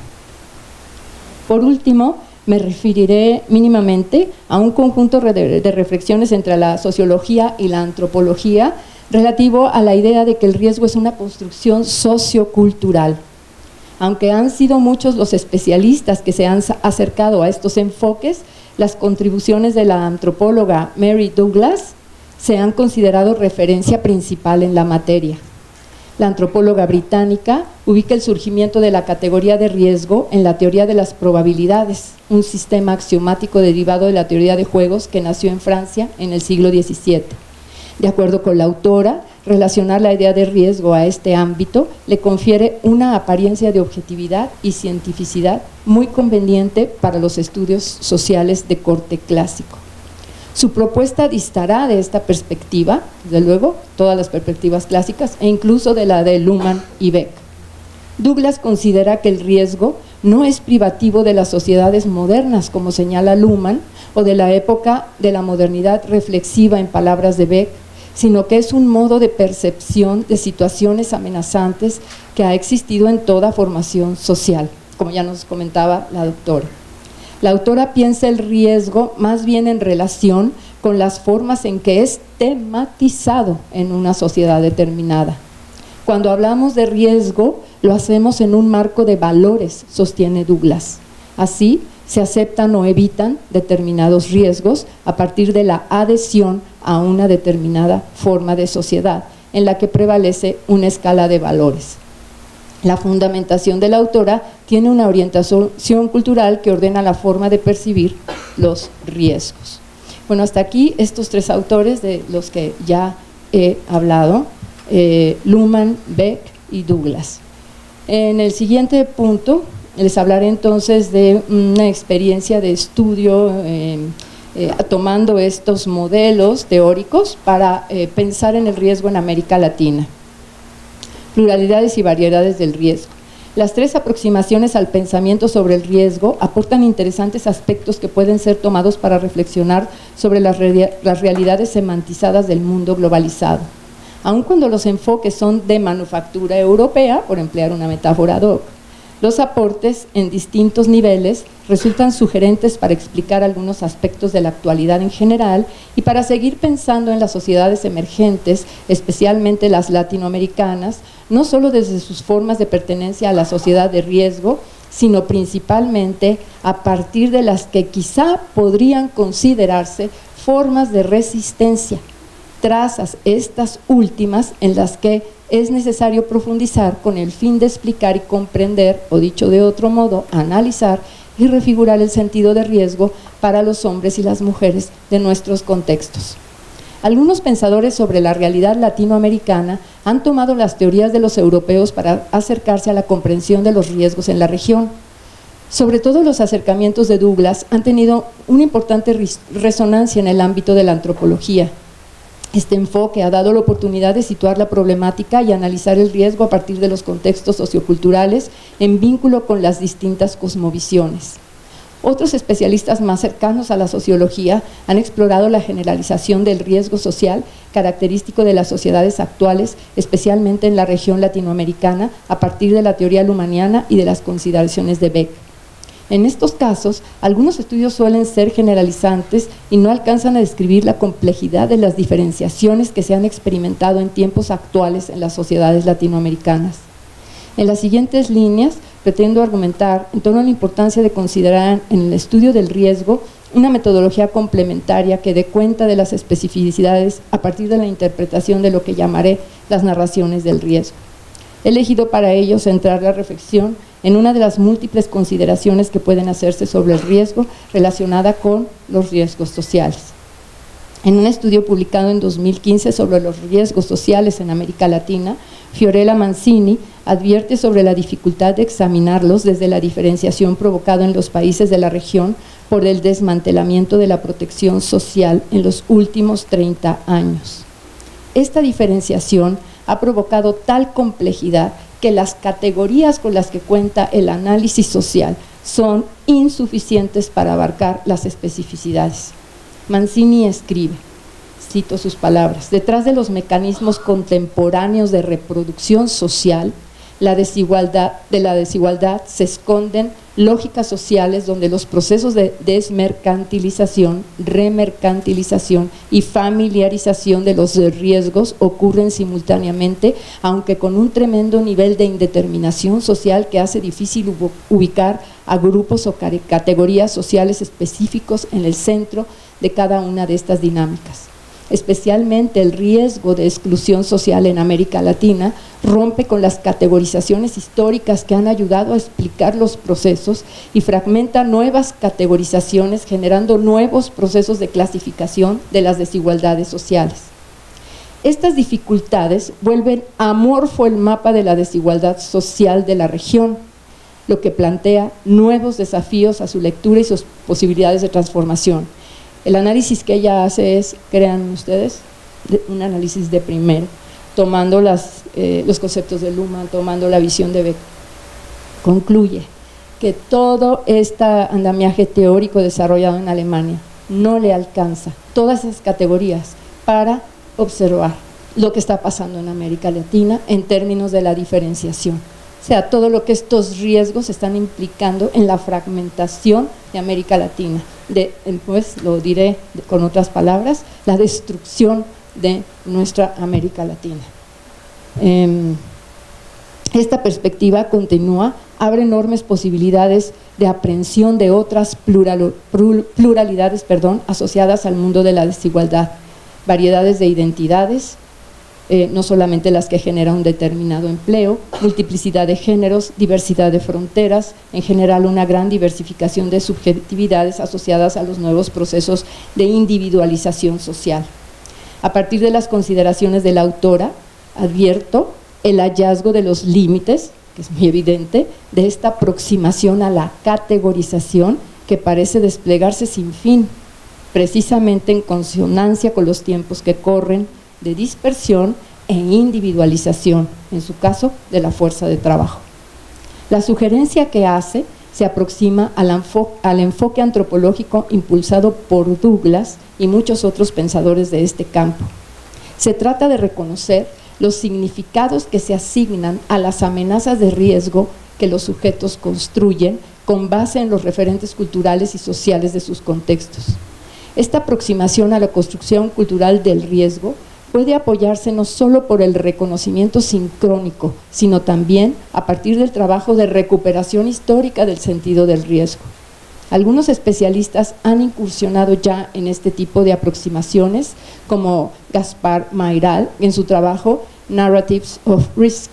Por último, me referiré mínimamente a un conjunto de, de reflexiones entre la sociología y la antropología, relativo a la idea de que el riesgo es una construcción sociocultural. Aunque han sido muchos los especialistas que se han acercado a estos enfoques, las contribuciones de la antropóloga Mary Douglas se han considerado referencia principal en la materia. La antropóloga británica ubica el surgimiento de la categoría de riesgo en la teoría de las probabilidades, un sistema axiomático derivado de la teoría de juegos que nació en Francia en el siglo diecisiete. De acuerdo con la autora, relacionar la idea de riesgo a este ámbito le confiere una apariencia de objetividad y cientificidad muy conveniente para los estudios sociales de corte clásico. Su propuesta distará de esta perspectiva, desde luego, todas las perspectivas clásicas, e incluso de la de Luhmann y Beck. Douglas considera que el riesgo no es privativo de las sociedades modernas, como señala Luhmann, o de la época de la modernidad reflexiva, en palabras de Beck, sino que es un modo de percepción de situaciones amenazantes que ha existido en toda formación social, como ya nos comentaba la doctora. La autora piensa el riesgo más bien en relación con las formas en que es tematizado en una sociedad determinada. Cuando hablamos de riesgo, lo hacemos en un marco de valores, sostiene Douglas. Así, se aceptan o evitan determinados riesgos a partir de la adhesión a una determinada forma de sociedad en la que prevalece una escala de valores. La fundamentación de la autora tiene una orientación cultural que ordena la forma de percibir los riesgos. Bueno, hasta aquí estos tres autores de los que ya he hablado, eh, Luhmann, Beck y Douglas. En el siguiente punto les hablaré entonces de una experiencia de estudio eh, eh, tomando estos modelos teóricos para eh, pensar en el riesgo en América Latina. Pluralidades y variedades del riesgo. Las tres aproximaciones al pensamiento sobre el riesgo aportan interesantes aspectos que pueden ser tomados para reflexionar sobre las, re las realidades semantizadas del mundo globalizado. Aun cuando los enfoques son de manufactura europea, por emplear una metáfora ad hoc, Los aportes en distintos niveles resultan sugerentes para explicar algunos aspectos de la actualidad en general y para seguir pensando en las sociedades emergentes, especialmente las latinoamericanas, no solo desde sus formas de pertenencia a la sociedad de riesgo, sino principalmente a partir de las que quizá podrían considerarse formas de resistencia, trazas estas últimas en las que es necesario profundizar con el fin de explicar y comprender, o dicho de otro modo, analizar y refigurar el sentido de riesgo para los hombres y las mujeres de nuestros contextos. Algunos pensadores sobre la realidad latinoamericana han tomado las teorías de los europeos para acercarse a la comprensión de los riesgos en la región. Sobre todo los acercamientos de Douglas han tenido una importante resonancia en el ámbito de la antropología. Este enfoque ha dado la oportunidad de situar la problemática y analizar el riesgo a partir de los contextos socioculturales en vínculo con las distintas cosmovisiones. Otros especialistas más cercanos a la sociología han explorado la generalización del riesgo social característico de las sociedades actuales, especialmente en la región latinoamericana, a partir de la teoría lumaniana y de las consideraciones de Beck. En estos casos, algunos estudios suelen ser generalizantes y no alcanzan a describir la complejidad de las diferenciaciones que se han experimentado en tiempos actuales en las sociedades latinoamericanas. En las siguientes líneas, pretendo argumentar en torno a la importancia de considerar en el estudio del riesgo una metodología complementaria que dé cuenta de las especificidades a partir de la interpretación de lo que llamaré las narraciones del riesgo. He elegido para ello centrar la reflexión en una de las múltiples consideraciones que pueden hacerse sobre el riesgo relacionada con los riesgos sociales. En un estudio publicado en dos mil quince sobre los riesgos sociales en América Latina, Fiorella Mancini advierte sobre la dificultad de examinarlos desde la diferenciación provocada en los países de la región por el desmantelamiento de la protección social en los últimos treinta años. Esta diferenciación ha provocado tal complejidad que las categorías con las que cuenta el análisis social son insuficientes para abarcar las especificidades. Mancini escribe, cito sus palabras: detrás de los mecanismos contemporáneos de reproducción social, la desigualdad, de la desigualdad se esconden lógicas sociales donde los procesos de desmercantilización, remercantilización y familiarización de los riesgos ocurren simultáneamente, aunque con un tremendo nivel de indeterminación social que hace difícil ubicar a grupos o categorías sociales específicos en el centro de cada una de estas dinámicas. Especialmente el riesgo de exclusión social en América Latina rompe con las categorizaciones históricas que han ayudado a explicar los procesos y fragmenta nuevas categorizaciones, generando nuevos procesos de clasificación de las desigualdades sociales. Estas dificultades vuelven amorfo el mapa de la desigualdad social de la región, lo que plantea nuevos desafíos a su lectura y sus posibilidades de transformación. El análisis que ella hace es, crean ustedes, un análisis de primero, tomando las, eh, los conceptos de Luhmann, tomando la visión de Beck. Concluye que todo este andamiaje teórico desarrollado en Alemania no le alcanza todas esas categorías para observar lo que está pasando en América Latina en términos de la diferenciación. O sea, todo lo que estos riesgos están implicando en la fragmentación de América Latina, de, pues lo diré con otras palabras, la destrucción de nuestra América Latina. Eh, esta perspectiva continúa, abre enormes posibilidades de aprehensión de otras plural, pluralidades perdón, asociadas al mundo de la desigualdad, variedades de identidades, Eh, no solamente las que generan un determinado empleo, multiplicidad de géneros, diversidad de fronteras, en general una gran diversificación de subjetividades asociadas a los nuevos procesos de individualización social. A partir de las consideraciones de la autora, advierto el hallazgo de los límites, que es muy evidente, de esta aproximación a la categorización que parece desplegarse sin fin, precisamente en consonancia con los tiempos que corren, de dispersión e individualización, en su caso, de la fuerza de trabajo. La sugerencia que hace se aproxima al, enfo al enfoque antropológico impulsado por Douglas y muchos otros pensadores de este campo. Se trata de reconocer los significados que se asignan a las amenazas de riesgo que los sujetos construyen con base en los referentes culturales y sociales de sus contextos. Esta aproximación a la construcción cultural del riesgo puede apoyarse no solo por el reconocimiento sincrónico, sino también a partir del trabajo de recuperación histórica del sentido del riesgo. Algunos especialistas han incursionado ya en este tipo de aproximaciones, como Gaspar Mayral en su trabajo Narratives of Risk.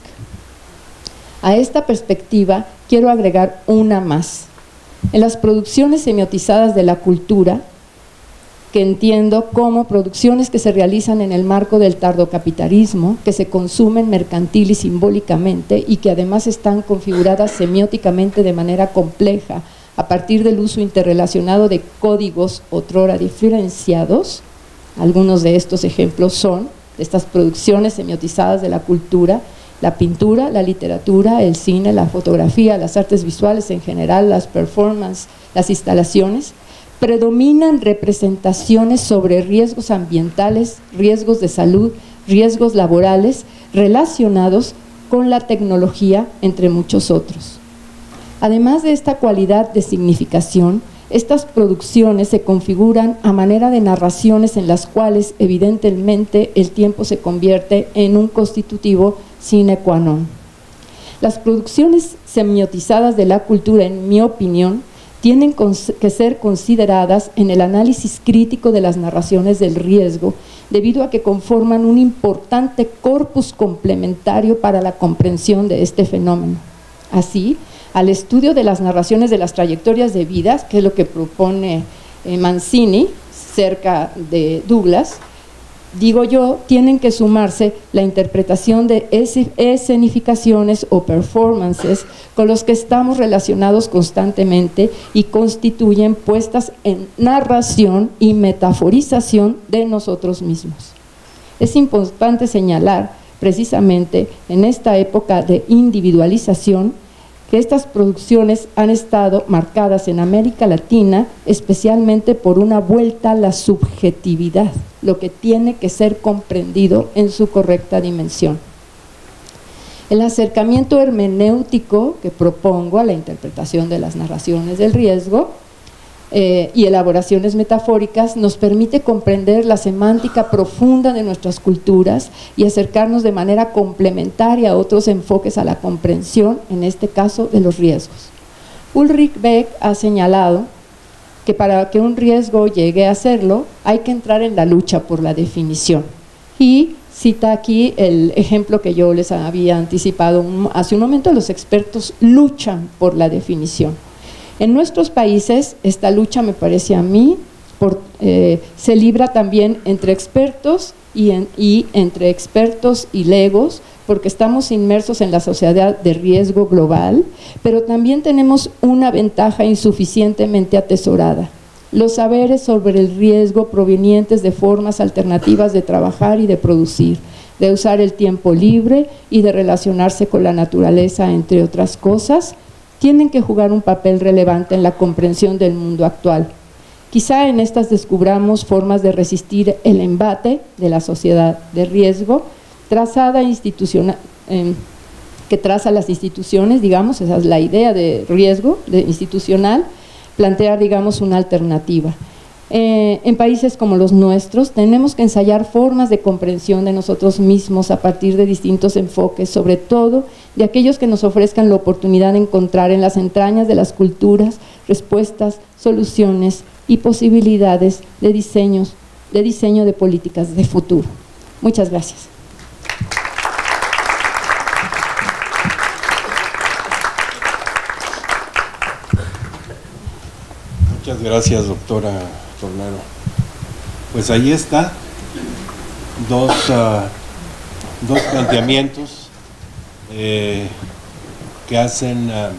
A esta perspectiva quiero agregar una más. En las producciones semiotizadas de la cultura, que entiendo como producciones que se realizan en el marco del tardocapitalismo, que se consumen mercantil y simbólicamente y que además están configuradas semióticamente de manera compleja a partir del uso interrelacionado de códigos otrora diferenciados. Algunos de estos ejemplos son de estas producciones semiotizadas de la cultura: la pintura, la literatura, el cine, la fotografía, las artes visuales en general, las performances, las instalaciones. Predominan representaciones sobre riesgos ambientales, riesgos de salud, riesgos laborales relacionados con la tecnología, entre muchos otros. Además de esta cualidad de significación, estas producciones se configuran a manera de narraciones en las cuales evidentemente el tiempo se convierte en un constitutivo sine qua non. Las producciones semiotizadas de la cultura, en mi opinión, tienen que ser consideradas en el análisis crítico de las narraciones del riesgo, debido a que conforman un importante corpus complementario para la comprensión de este fenómeno. Así, al estudio de las narraciones de las trayectorias de vidas, que es lo que propone eh, Mancini cerca de Douglas, digo yo, tienen que sumarse la interpretación de escenificaciones o performances con los que estamos relacionados constantemente y constituyen puestas en narración y metaforización de nosotros mismos. Es importante señalar, precisamente en esta época de individualización, que estas producciones han estado marcadas en América Latina especialmente por una vuelta a la subjetividad, lo que tiene que ser comprendido en su correcta dimensión. El acercamiento hermenéutico que propongo a la interpretación de las narraciones del riesgo eh, y elaboraciones metafóricas nos permite comprender la semántica profunda de nuestras culturas y acercarnos de manera complementaria a otros enfoques a la comprensión, en este caso de los riesgos. Ulrich Beck ha señalado que para que un riesgo llegue a serlo hay que entrar en la lucha por la definición, y cita aquí el ejemplo que yo les había anticipado hace un momento: los expertos luchan por la definición. En nuestros países esta lucha, me parece a mí, por, eh, se libra también entre expertos y, en, y entre expertos y legos, porque estamos inmersos en la sociedad de riesgo global, pero también tenemos una ventaja insuficientemente atesorada: los saberes sobre el riesgo provenientes de formas alternativas de trabajar y de producir, de usar el tiempo libre y de relacionarse con la naturaleza, entre otras cosas, tienen que jugar un papel relevante en la comprensión del mundo actual. Quizá en estas descubramos formas de resistir el embate de la sociedad de riesgo, trazada institucional, eh, que traza las instituciones, digamos, esa es la idea de riesgo de institucional, plantear, digamos, una alternativa. Eh, en países como los nuestros tenemos que ensayar formas de comprensión de nosotros mismos a partir de distintos enfoques, sobre todo de aquellos que nos ofrezcan la oportunidad de encontrar en las entrañas de las culturas respuestas, soluciones y posibilidades de diseños, de diseño de políticas de futuro. Muchas gracias. Muchas gracias, doctora Tornero. Pues ahí está, dos, uh, dos planteamientos eh, que hacen uh,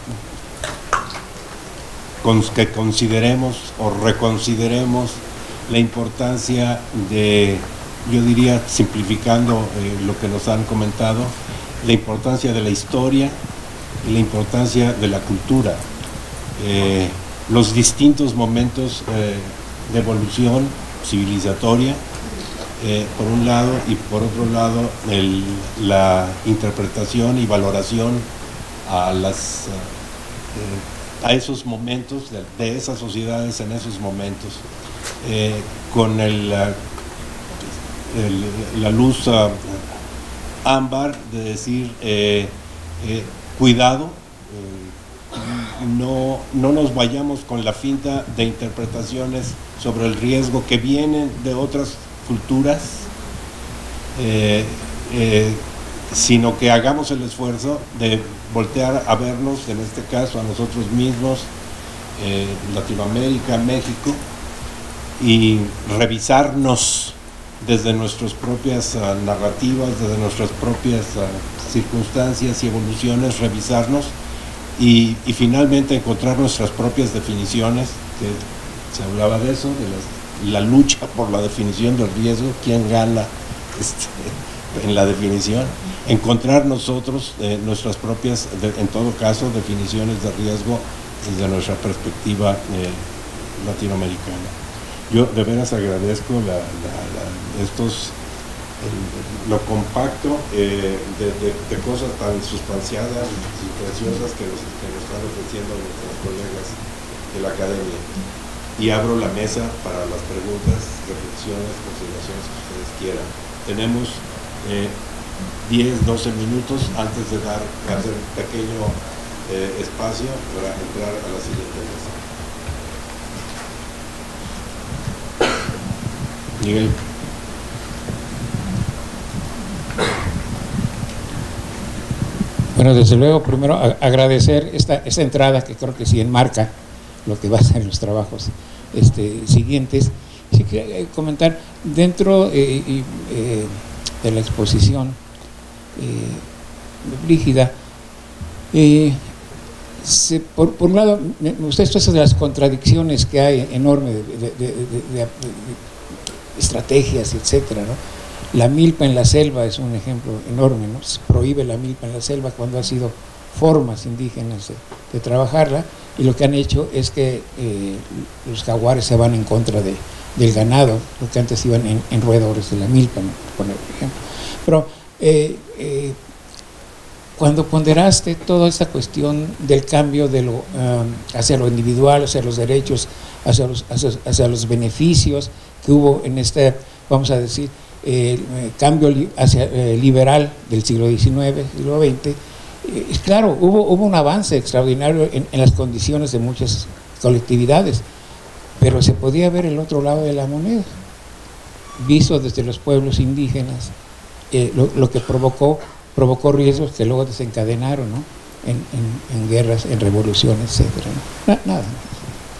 con, que consideremos o reconsideremos la importancia de, yo diría, simplificando eh, lo que nos han comentado, la importancia de la historia y la importancia de la cultura. Eh, los distintos momentos eh, de evolución civilizatoria eh, por un lado, y por otro lado el, la interpretación y valoración a, las, eh, a esos momentos, de, de esas sociedades en esos momentos, eh, con el, el, la luz uh, ámbar de decir eh, eh, cuidado, eh, no, no nos vayamos con la finta de interpretaciones sobre el riesgo que vienen de otras culturas, eh, eh, sino que hagamos el esfuerzo de voltear a vernos, en este caso a nosotros mismos, eh, Latinoamérica, México, y revisarnos desde nuestras propias uh, narrativas, desde nuestras propias uh, circunstancias y evoluciones, revisarnos y, y finalmente encontrar nuestras propias definiciones, que se hablaba de eso, de las, la lucha por la definición del riesgo, quién gana este, en la definición, encontrar nosotros eh, nuestras propias, de, en todo caso, definiciones de riesgo desde nuestra perspectiva eh, latinoamericana. Yo de veras agradezco la, la, la, estos, el, lo compacto eh, de, de, de cosas tan sustanciadas y preciosas que nos, que nos están ofreciendo nuestros colegas de la academia. Y abro la mesa para las preguntas, reflexiones, consideraciones que ustedes quieran. Tenemos eh, diez, doce minutos antes de dar, hacer un pequeño eh, espacio para entrar a la siguiente mesa. Miguel. Bueno, desde luego, primero a, agradecer esta, esta entrada que creo que sí enmarca lo que va a ser los trabajos este, siguientes. Sí que eh, comentar, dentro eh, eh, de la exposición eh, Brígida, eh, se, por, por un lado, me gusta esto de las contradicciones que hay enormes de, de, de, de, de, de estrategias, etcétera, ¿no? La milpa en la selva es un ejemplo enorme, ¿no? Se prohíbe la milpa en la selva cuando ha sido formas indígenas de, de trabajarla, y lo que han hecho es que eh, los jaguares se van en contra de, del ganado, lo que antes iban en, en roedores de la milpa, ¿no? Por ejemplo. Pero eh, eh, cuando ponderaste toda esta cuestión del cambio de lo, um, hacia lo individual, hacia los derechos, hacia los, hacia, hacia los beneficios que hubo en este, vamos a decir, eh, cambio li, hacia, eh, liberal del siglo diecinueve, siglo veinte, eh, claro, hubo, hubo un avance extraordinario en, en las condiciones de muchas colectividades, pero se podía ver el otro lado de la moneda, visto desde los pueblos indígenas, eh, lo, lo que provocó, provocó riesgos que luego desencadenaron, ¿no? en, en, en guerras, en revoluciones, etcétera, ¿no? Nada más.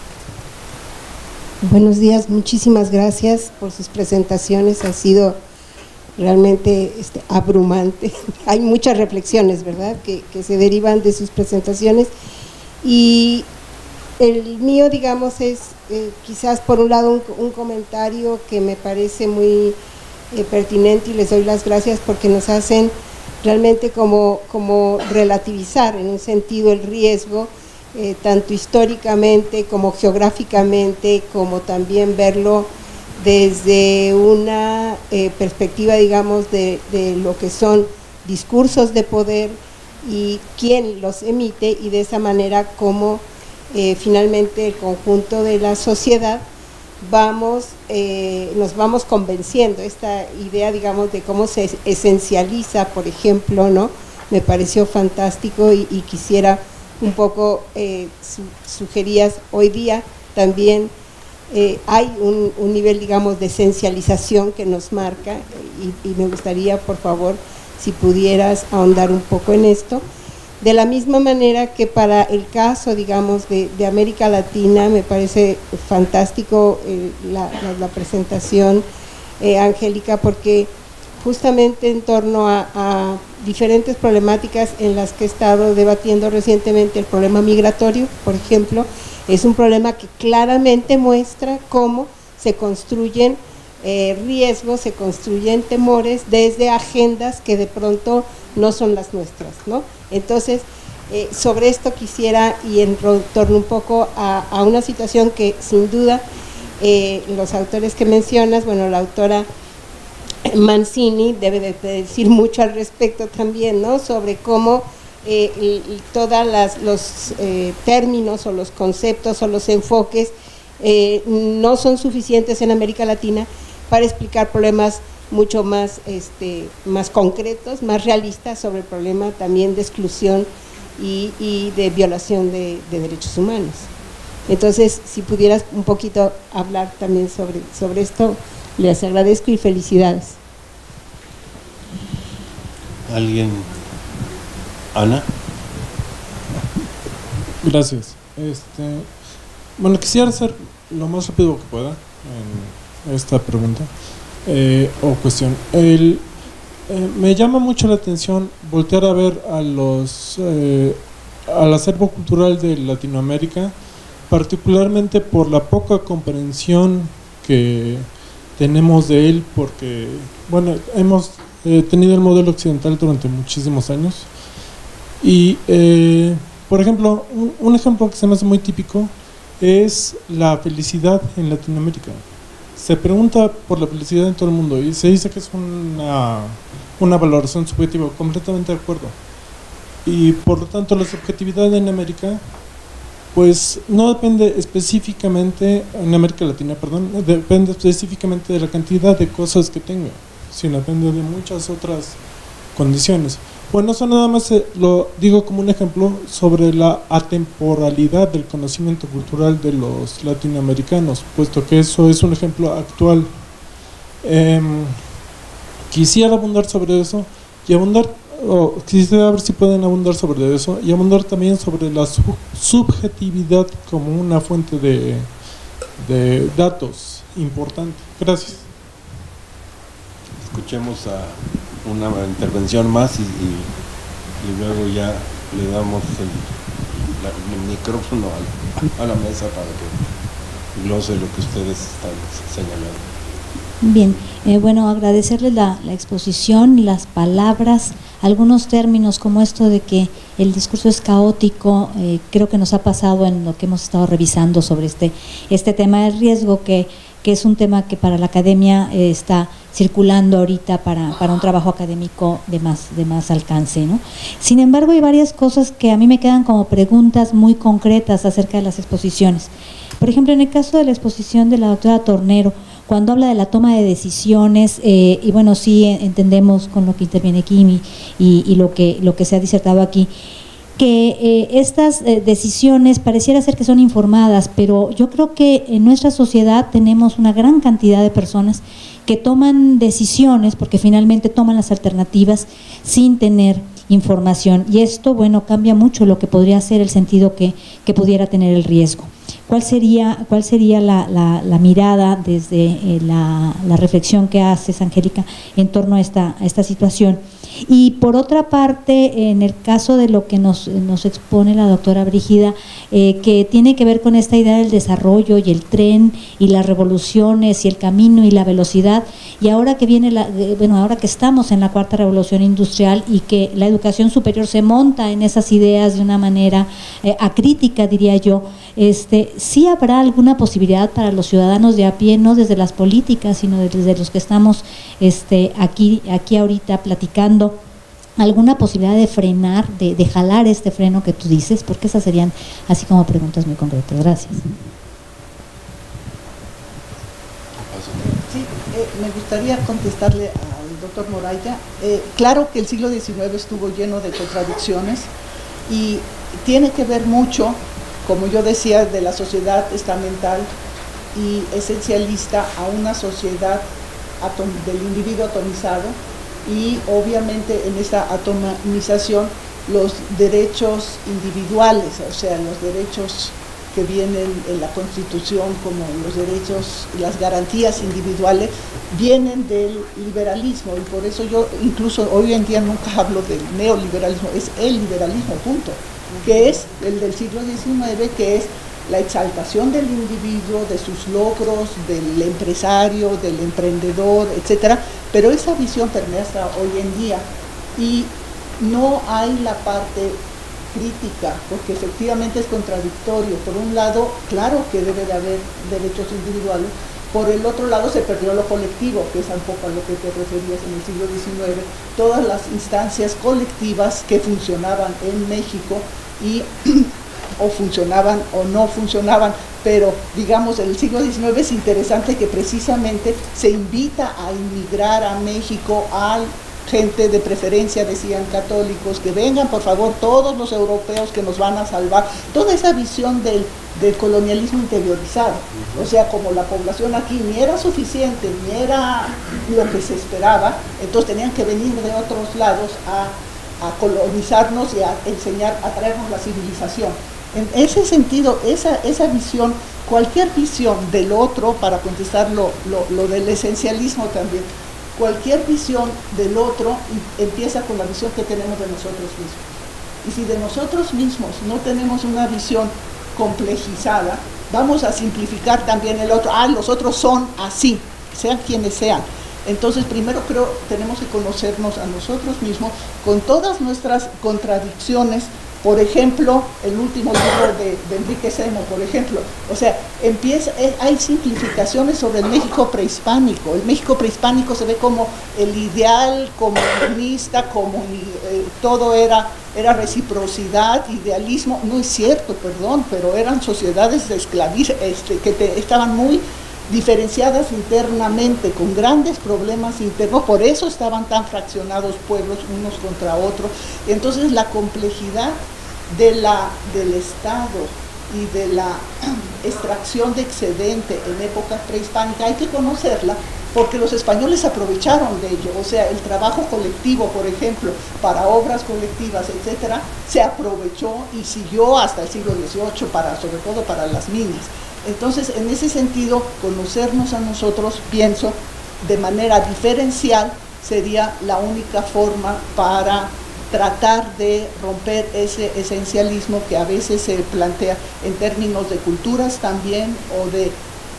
Buenos días, muchísimas gracias por sus presentaciones, ha sido realmente este, abrumante. Hay muchas reflexiones, ¿verdad?, que, que se derivan de sus presentaciones, y el mío, digamos, es eh, quizás por un lado un, un comentario que me parece muy eh, pertinente, y les doy las gracias porque nos hacen realmente como, como relativizar en un sentido el riesgo, Eh, tanto históricamente como geográficamente, como también verlo desde una eh, perspectiva, digamos, de, de lo que son discursos de poder y quién los emite, y de esa manera como eh, finalmente el conjunto de la sociedad vamos, eh, nos vamos convenciendo. Esta idea, digamos, de cómo se esencializa, por ejemplo, ¿no?, me pareció fantástico, y, y quisiera un poco, eh, su, sugerías, hoy día también eh, hay un, un nivel, digamos, de esencialización que nos marca, y, y me gustaría, por favor, si pudieras ahondar un poco en esto. De la misma manera que para el caso, digamos, de, de América Latina, me parece fantástico eh, la, la, la presentación, eh, Angélica, porque justamente en torno a, a diferentes problemáticas en las que he estado debatiendo recientemente, el problema migratorio, por ejemplo, es un problema que claramente muestra cómo se construyen eh, riesgos, se construyen temores desde agendas que de pronto no son las nuestras, ¿no? Entonces, eh, sobre esto quisiera, y en torno un poco a, a una situación que sin duda eh, los autores que mencionas, bueno, la autora Mancini debe de decir mucho al respecto también, ¿no? Sobre cómo eh, todos los eh, términos o los conceptos o los enfoques eh, no son suficientes en América Latina para explicar problemas mucho más, este, más concretos, más realistas sobre el problema también de exclusión y, y de violación de, de derechos humanos. Entonces, si pudieras un poquito hablar también sobre, sobre esto, les agradezco y felicidades. ¿Alguien? ¿Ana? Gracias. Este, bueno, quisiera hacer lo más rápido que pueda en esta pregunta eh, o cuestión. El, eh, me llama mucho la atención voltear a ver a los eh, al acervo cultural de Latinoamérica, particularmente por la poca comprensión que tenemos de él, porque bueno, hemos eh, tenido el modelo occidental durante muchísimos años y eh, por ejemplo, un, un ejemplo que se me hace muy típico es la felicidad en Latinoamérica. Se pregunta por la felicidad en todo el mundo y se dice que es una, una valoración subjetiva, completamente de acuerdo, y por lo tanto la subjetividad en América pues no depende específicamente, en América Latina, perdón, depende específicamente de la cantidad de cosas que tenga, sino depende de muchas otras condiciones. Bueno, eso nada más lo digo como un ejemplo sobre la atemporalidad del conocimiento cultural de los latinoamericanos, puesto que eso es un ejemplo actual. Eh, quisiera abundar sobre eso y abundar Oh, quisiera ver si pueden abundar sobre eso y abundar también sobre la su subjetividad como una fuente de, de datos importante. Gracias. Escuchemos a una intervención más y, y, y luego ya le damos el, la, el micrófono a, a la mesa para que glose lo que ustedes están señalando. Bien, eh, bueno, agradecerles la, la exposición, las palabras, algunos términos como esto de que el discurso es caótico, eh, creo que nos ha pasado en lo que hemos estado revisando sobre este, este tema del riesgo, que, que es un tema que para la academia eh, está circulando ahorita para, para un trabajo académico de más, de más alcance, ¿no? Sin embargo, hay varias cosas que a mí me quedan como preguntas muy concretas acerca de las exposiciones. Por ejemplo, en el caso de la exposición de la doctora Tornero, cuando habla de la toma de decisiones, eh, y bueno, sí entendemos con lo que interviene Kimi y, y lo que lo que se ha disertado aquí, que eh, estas eh, decisiones pareciera ser que son informadas, pero yo creo que en nuestra sociedad tenemos una gran cantidad de personas que toman decisiones, porque finalmente toman las alternativas sin tener información, y esto, bueno, cambia mucho lo que podría ser el sentido que, que pudiera tener el riesgo. ¿Cuál sería, cuál sería la, la, la mirada desde eh, la, la reflexión que haces, Angélica, en torno a esta, a esta situación? Y por otra parte, en el caso de lo que nos, nos expone la doctora Brígida, eh, que tiene que ver con esta idea del desarrollo y el tren y las revoluciones y el camino y la velocidad, y ahora que viene la, bueno, ahora que estamos en la cuarta revolución industrial y que la educación superior se monta en esas ideas de una manera eh, acrítica, diría yo, este, ¿sí habrá alguna posibilidad para los ciudadanos de a pie, no desde las políticas, sino desde los que estamos este, aquí, aquí ahorita platicando, alguna posibilidad de frenar, de, de jalar este freno que tú dices? Porque esas serían así como preguntas muy concretas. Gracias. Sí, eh, me gustaría contestarle al doctor Moraya. Eh, claro que el siglo diecinueve estuvo lleno de contradicciones y tiene que ver mucho, como yo decía, de la sociedad estamental y esencialista a una sociedad atom del individuo atomizado, y obviamente en esta atomización los derechos individuales, o sea, los derechos que vienen en la Constitución como los derechos, las garantías individuales, vienen del liberalismo, y por eso yo incluso hoy en día nunca hablo del neoliberalismo, es el liberalismo, punto, que es el del siglo diecinueve, que es la exaltación del individuo, de sus logros, del empresario, del emprendedor, etcétera, pero esa visión permea hasta hoy en día y no hay la parte crítica, porque efectivamente es contradictorio. Por un lado, claro que debe de haber derechos individuales, Por el otro lado se perdió lo colectivo, que es un poco a lo que te referías en el siglo diecinueve, todas las instancias colectivas que funcionaban en México y o funcionaban o no funcionaban, pero digamos en el siglo diecinueve es interesante que precisamente se invita a inmigrar a México a gente de preferencia, decían católicos, que vengan por favor todos los europeos que nos van a salvar, toda esa visión del, del colonialismo interiorizado, o sea, como la población aquí ni era suficiente, ni era lo que se esperaba, entonces tenían que venir de otros lados a, a colonizarnos y a enseñar, a traernos la civilización. En ese sentido, esa, esa visión, cualquier visión del otro, para contestar lo, lo, lo del esencialismo también, cualquier visión del otro empieza con la visión que tenemos de nosotros mismos. Y si de nosotros mismos no tenemos una visión complejizada, vamos a simplificar también el otro. Ah, los otros son así, sean quienes sean. Entonces, primero creo tenemos que conocernos a nosotros mismos con todas nuestras contradicciones. Por ejemplo, el último libro de, de Enrique Semo, por ejemplo, o sea, empieza, hay simplificaciones sobre el México prehispánico. El México prehispánico se ve como el ideal comunista, como eh, todo era, era reciprocidad, idealismo. No es cierto, perdón, pero eran sociedades de esclavismo, este, que te, estaban muy diferenciadas internamente, con grandes problemas internos, por eso estaban tan fraccionados pueblos unos contra otros. Entonces la complejidad de la, del Estado y de la extracción de excedente en épocas prehispánicas hay que conocerla, porque los españoles aprovecharon de ello, o sea, el trabajo colectivo, por ejemplo, para obras colectivas, etcétera, se aprovechó y siguió hasta el siglo dieciocho, para, sobre todo para las minas. Entonces, en ese sentido, conocernos a nosotros, pienso, de manera diferencial, sería la única forma para tratar de romper ese esencialismo que a veces se plantea en términos de culturas también, o de,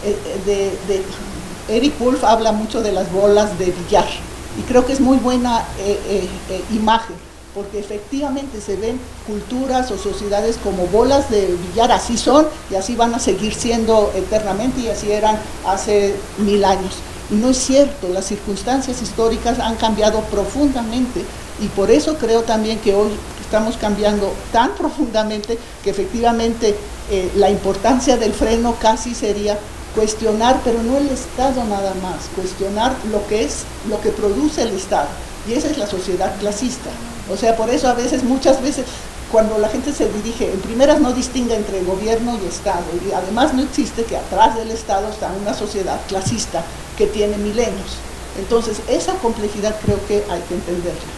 de, de Eric Wolf habla mucho de las bolas de billar, y creo que es muy buena eh, eh, eh, imagen, porque efectivamente se ven culturas o sociedades como bolas de billar, así son y así van a seguir siendo eternamente, y así eran hace mil años. Y no es cierto, las circunstancias históricas han cambiado profundamente, y por eso creo también que hoy estamos cambiando tan profundamente que efectivamente eh, la importancia del freno casi sería cuestionar, pero no el Estado nada más, cuestionar lo que es, lo que produce el Estado, y esa es la sociedad clasista. O sea, por eso a veces, muchas veces, cuando la gente se dirige, en primeras no distingue entre gobierno y Estado, y además no existe que atrás del Estado está una sociedad clasista que tiene milenios. Entonces, esa complejidad creo que hay que entenderla.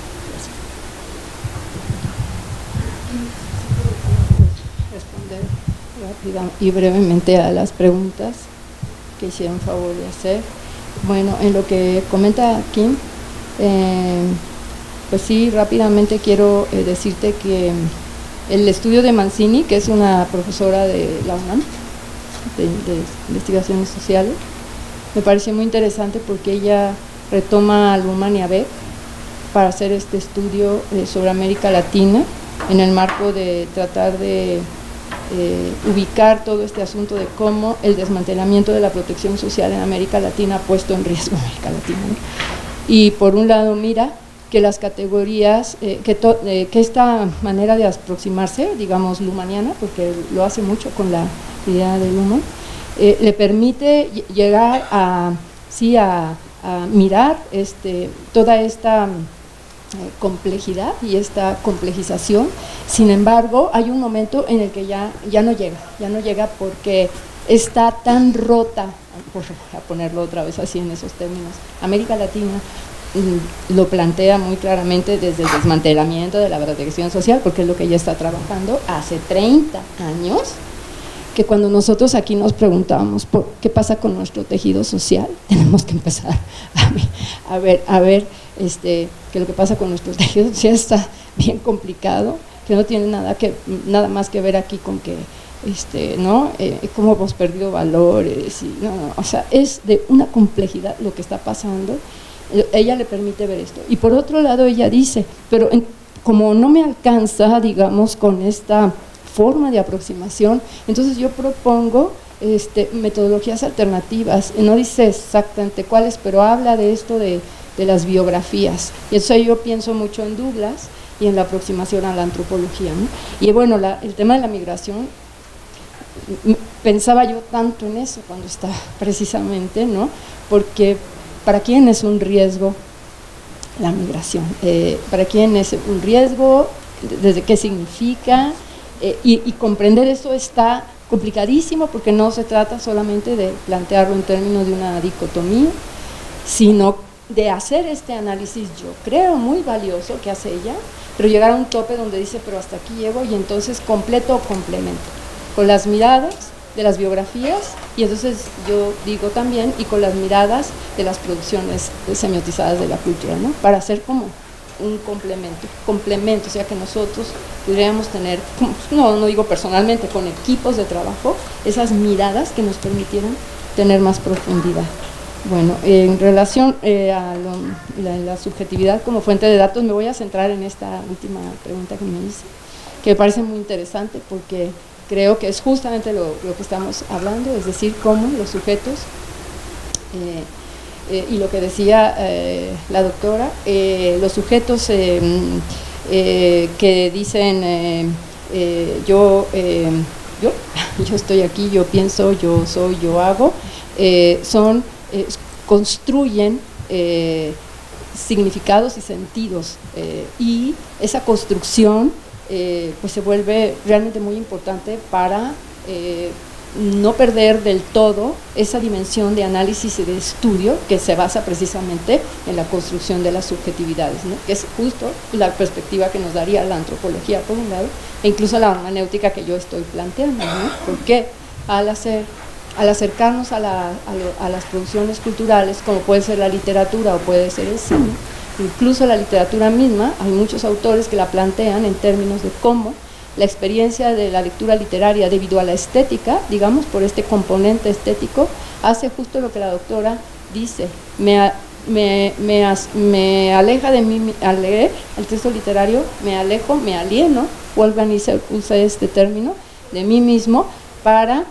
Responder rápida y brevemente a las preguntas que hicieron favor de hacer. Bueno, en lo que comenta Kim, eh, pues sí, rápidamente quiero eh, decirte que el estudio de Mancini, que es una profesora de la UNAM, de, de investigaciones sociales, me pareció muy interesante porque ella retoma a Luhmann y a Beck para hacer este estudio eh, sobre América Latina, en el marco de tratar de eh, ubicar todo este asunto de cómo el desmantelamiento de la protección social en América Latina ha puesto en riesgo a América Latina, ¿no? Y por un lado mira que las categorías, eh, que, to, eh, que esta manera de aproximarse, digamos, luhmanniana, porque lo hace mucho con la idea de Luhmann, eh, le permite llegar a, sí, a, a mirar este, toda esta eh, complejidad y esta complejización. Sin embargo, hay un momento en el que ya, ya no llega, ya no llega porque está tan rota, por a ponerlo otra vez así en esos términos, América Latina lo plantea muy claramente desde el desmantelamiento de la protección social, porque es lo que ella está trabajando hace treinta años, que cuando nosotros aquí nos preguntábamos por qué pasa con nuestro tejido social, tenemos que empezar a ver, a ver, a ver este, que lo que pasa con nuestro tejido social está bien complicado, que no tiene nada, que, nada más que ver aquí con que Este, ¿no? Eh, cómo hemos perdido valores, y, no, no, o sea, es de una complejidad lo que está pasando. Ella le permite ver esto, y por otro lado ella dice, pero en, como no me alcanza, digamos, con esta forma de aproximación, entonces yo propongo este, metodologías alternativas, no dice exactamente cuáles, pero habla de esto de, de las biografías. Y eso yo pienso mucho en Douglas y en la aproximación a la antropología, ¿no? Y bueno, la, el tema de la migración, pensaba yo tanto en eso cuando estaba precisamente, ¿no? Porque ¿para quién es un riesgo la migración? Eh, ¿Para quién es un riesgo? ¿Desde qué significa? Eh, y, y comprender eso está complicadísimo, porque no se trata solamente de plantearlo en términos de una dicotomía, sino de hacer este análisis, yo creo muy valioso que hace ella, pero llegar a un tope donde dice, pero hasta aquí llego, y entonces completo o complemento, con las miradas de las biografías, y entonces yo digo también, y con las miradas de las producciones semiotizadas de la cultura, ¿no? Para hacer como un complemento, complemento, o sea que nosotros podríamos tener, no, no digo personalmente, con equipos de trabajo, esas miradas que nos permitieran tener más profundidad. Bueno, en relación eh, a lo, la, la subjetividad como fuente de datos, me voy a centrar en esta última pregunta que me hice, que me parece muy interesante porque creo que es justamente lo, lo que estamos hablando, es decir, cómo los sujetos, eh, eh, y lo que decía eh, la doctora, eh, los sujetos eh, eh, que dicen eh, eh, yo, eh, yo, yo estoy aquí, yo pienso, yo soy, yo hago, eh, son, eh, construyen eh, significados y sentidos, eh, y esa construcción Eh, pues se vuelve realmente muy importante para eh, no perder del todo esa dimensión de análisis y de estudio que se basa precisamente en la construcción de las subjetividades, ¿no? Que es justo la perspectiva que nos daría la antropología por un lado, e incluso la hermenéutica que yo estoy planteando, ¿no? Porque al hacer al acercarnos a, la, a, lo, a las producciones culturales, como puede ser la literatura o puede ser el cine, incluso la literatura misma, hay muchos autores que la plantean en términos de cómo la experiencia de la lectura literaria debido a la estética, digamos, por este componente estético, hace justo lo que la doctora dice, me, me, me, me aleja de mí, al leer el texto literario, me alejo, me alieno, Wolfgang usa este término, de mí mismo, para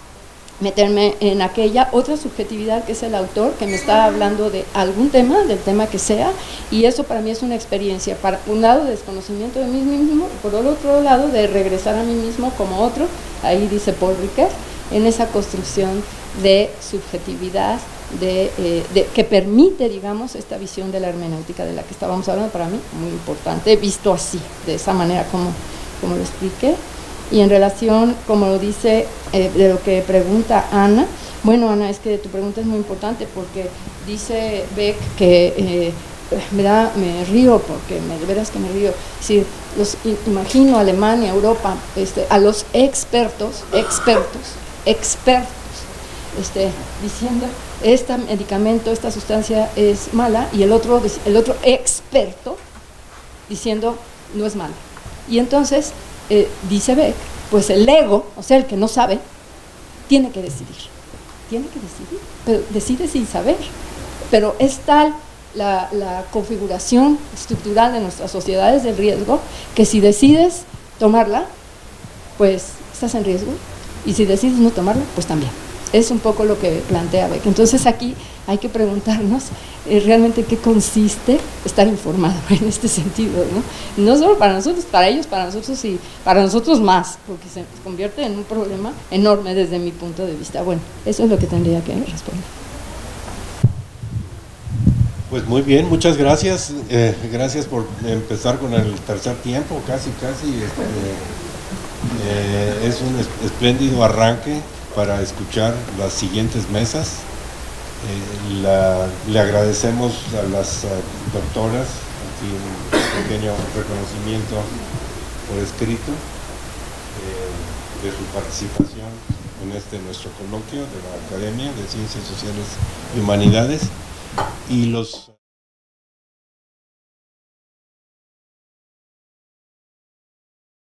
meterme en aquella otra subjetividad que es el autor, que me está hablando de algún tema, del tema que sea, y eso para mí es una experiencia, para un lado de desconocimiento de mí mismo, y por el otro lado de regresar a mí mismo como otro, ahí dice Paul Ricoeur, en esa construcción de subjetividad, de, eh, de, que permite, digamos, esta visión de la hermenéutica de la que estábamos hablando, para mí muy importante, visto así, de esa manera como, como lo expliqué. Y en relación, como lo dice, eh, de lo que pregunta Ana, bueno, Ana, es que tu pregunta es muy importante porque dice Beck que eh, me, da, me río, porque me, de veras que me río, es decir, los, imagino Alemania, Europa, este, a los expertos, expertos, expertos, este, diciendo, este medicamento, esta sustancia es mala, y el otro, el otro experto diciendo, no es mala. Y entonces, Eh, dice Beck, pues el ego, o sea, el que no sabe, tiene que decidir, tiene que decidir, pero decide sin saber, pero es tal la, la configuración estructural de nuestras sociedades del riesgo, que si decides tomarla, pues estás en riesgo, y si decides no tomarla, pues también. Es un poco lo que plantea Beck. Entonces aquí hay que preguntarnos eh, realmente qué consiste estar informado en este sentido, ¿no? No solo para nosotros, para ellos, para nosotros y para nosotros más, porque se convierte en un problema enorme desde mi punto de vista. Bueno, eso es lo que tendría que responder. Pues muy bien, muchas gracias. Eh, gracias por empezar con el tercer tiempo, casi, casi. Este, eh, es un espléndido arranque para escuchar las siguientes mesas. Eh, la, le agradecemos a las uh, doctoras, aquí un pequeño reconocimiento por escrito eh, de su participación en este nuestro coloquio de la Academia de Ciencias Sociales y Humanidades, y los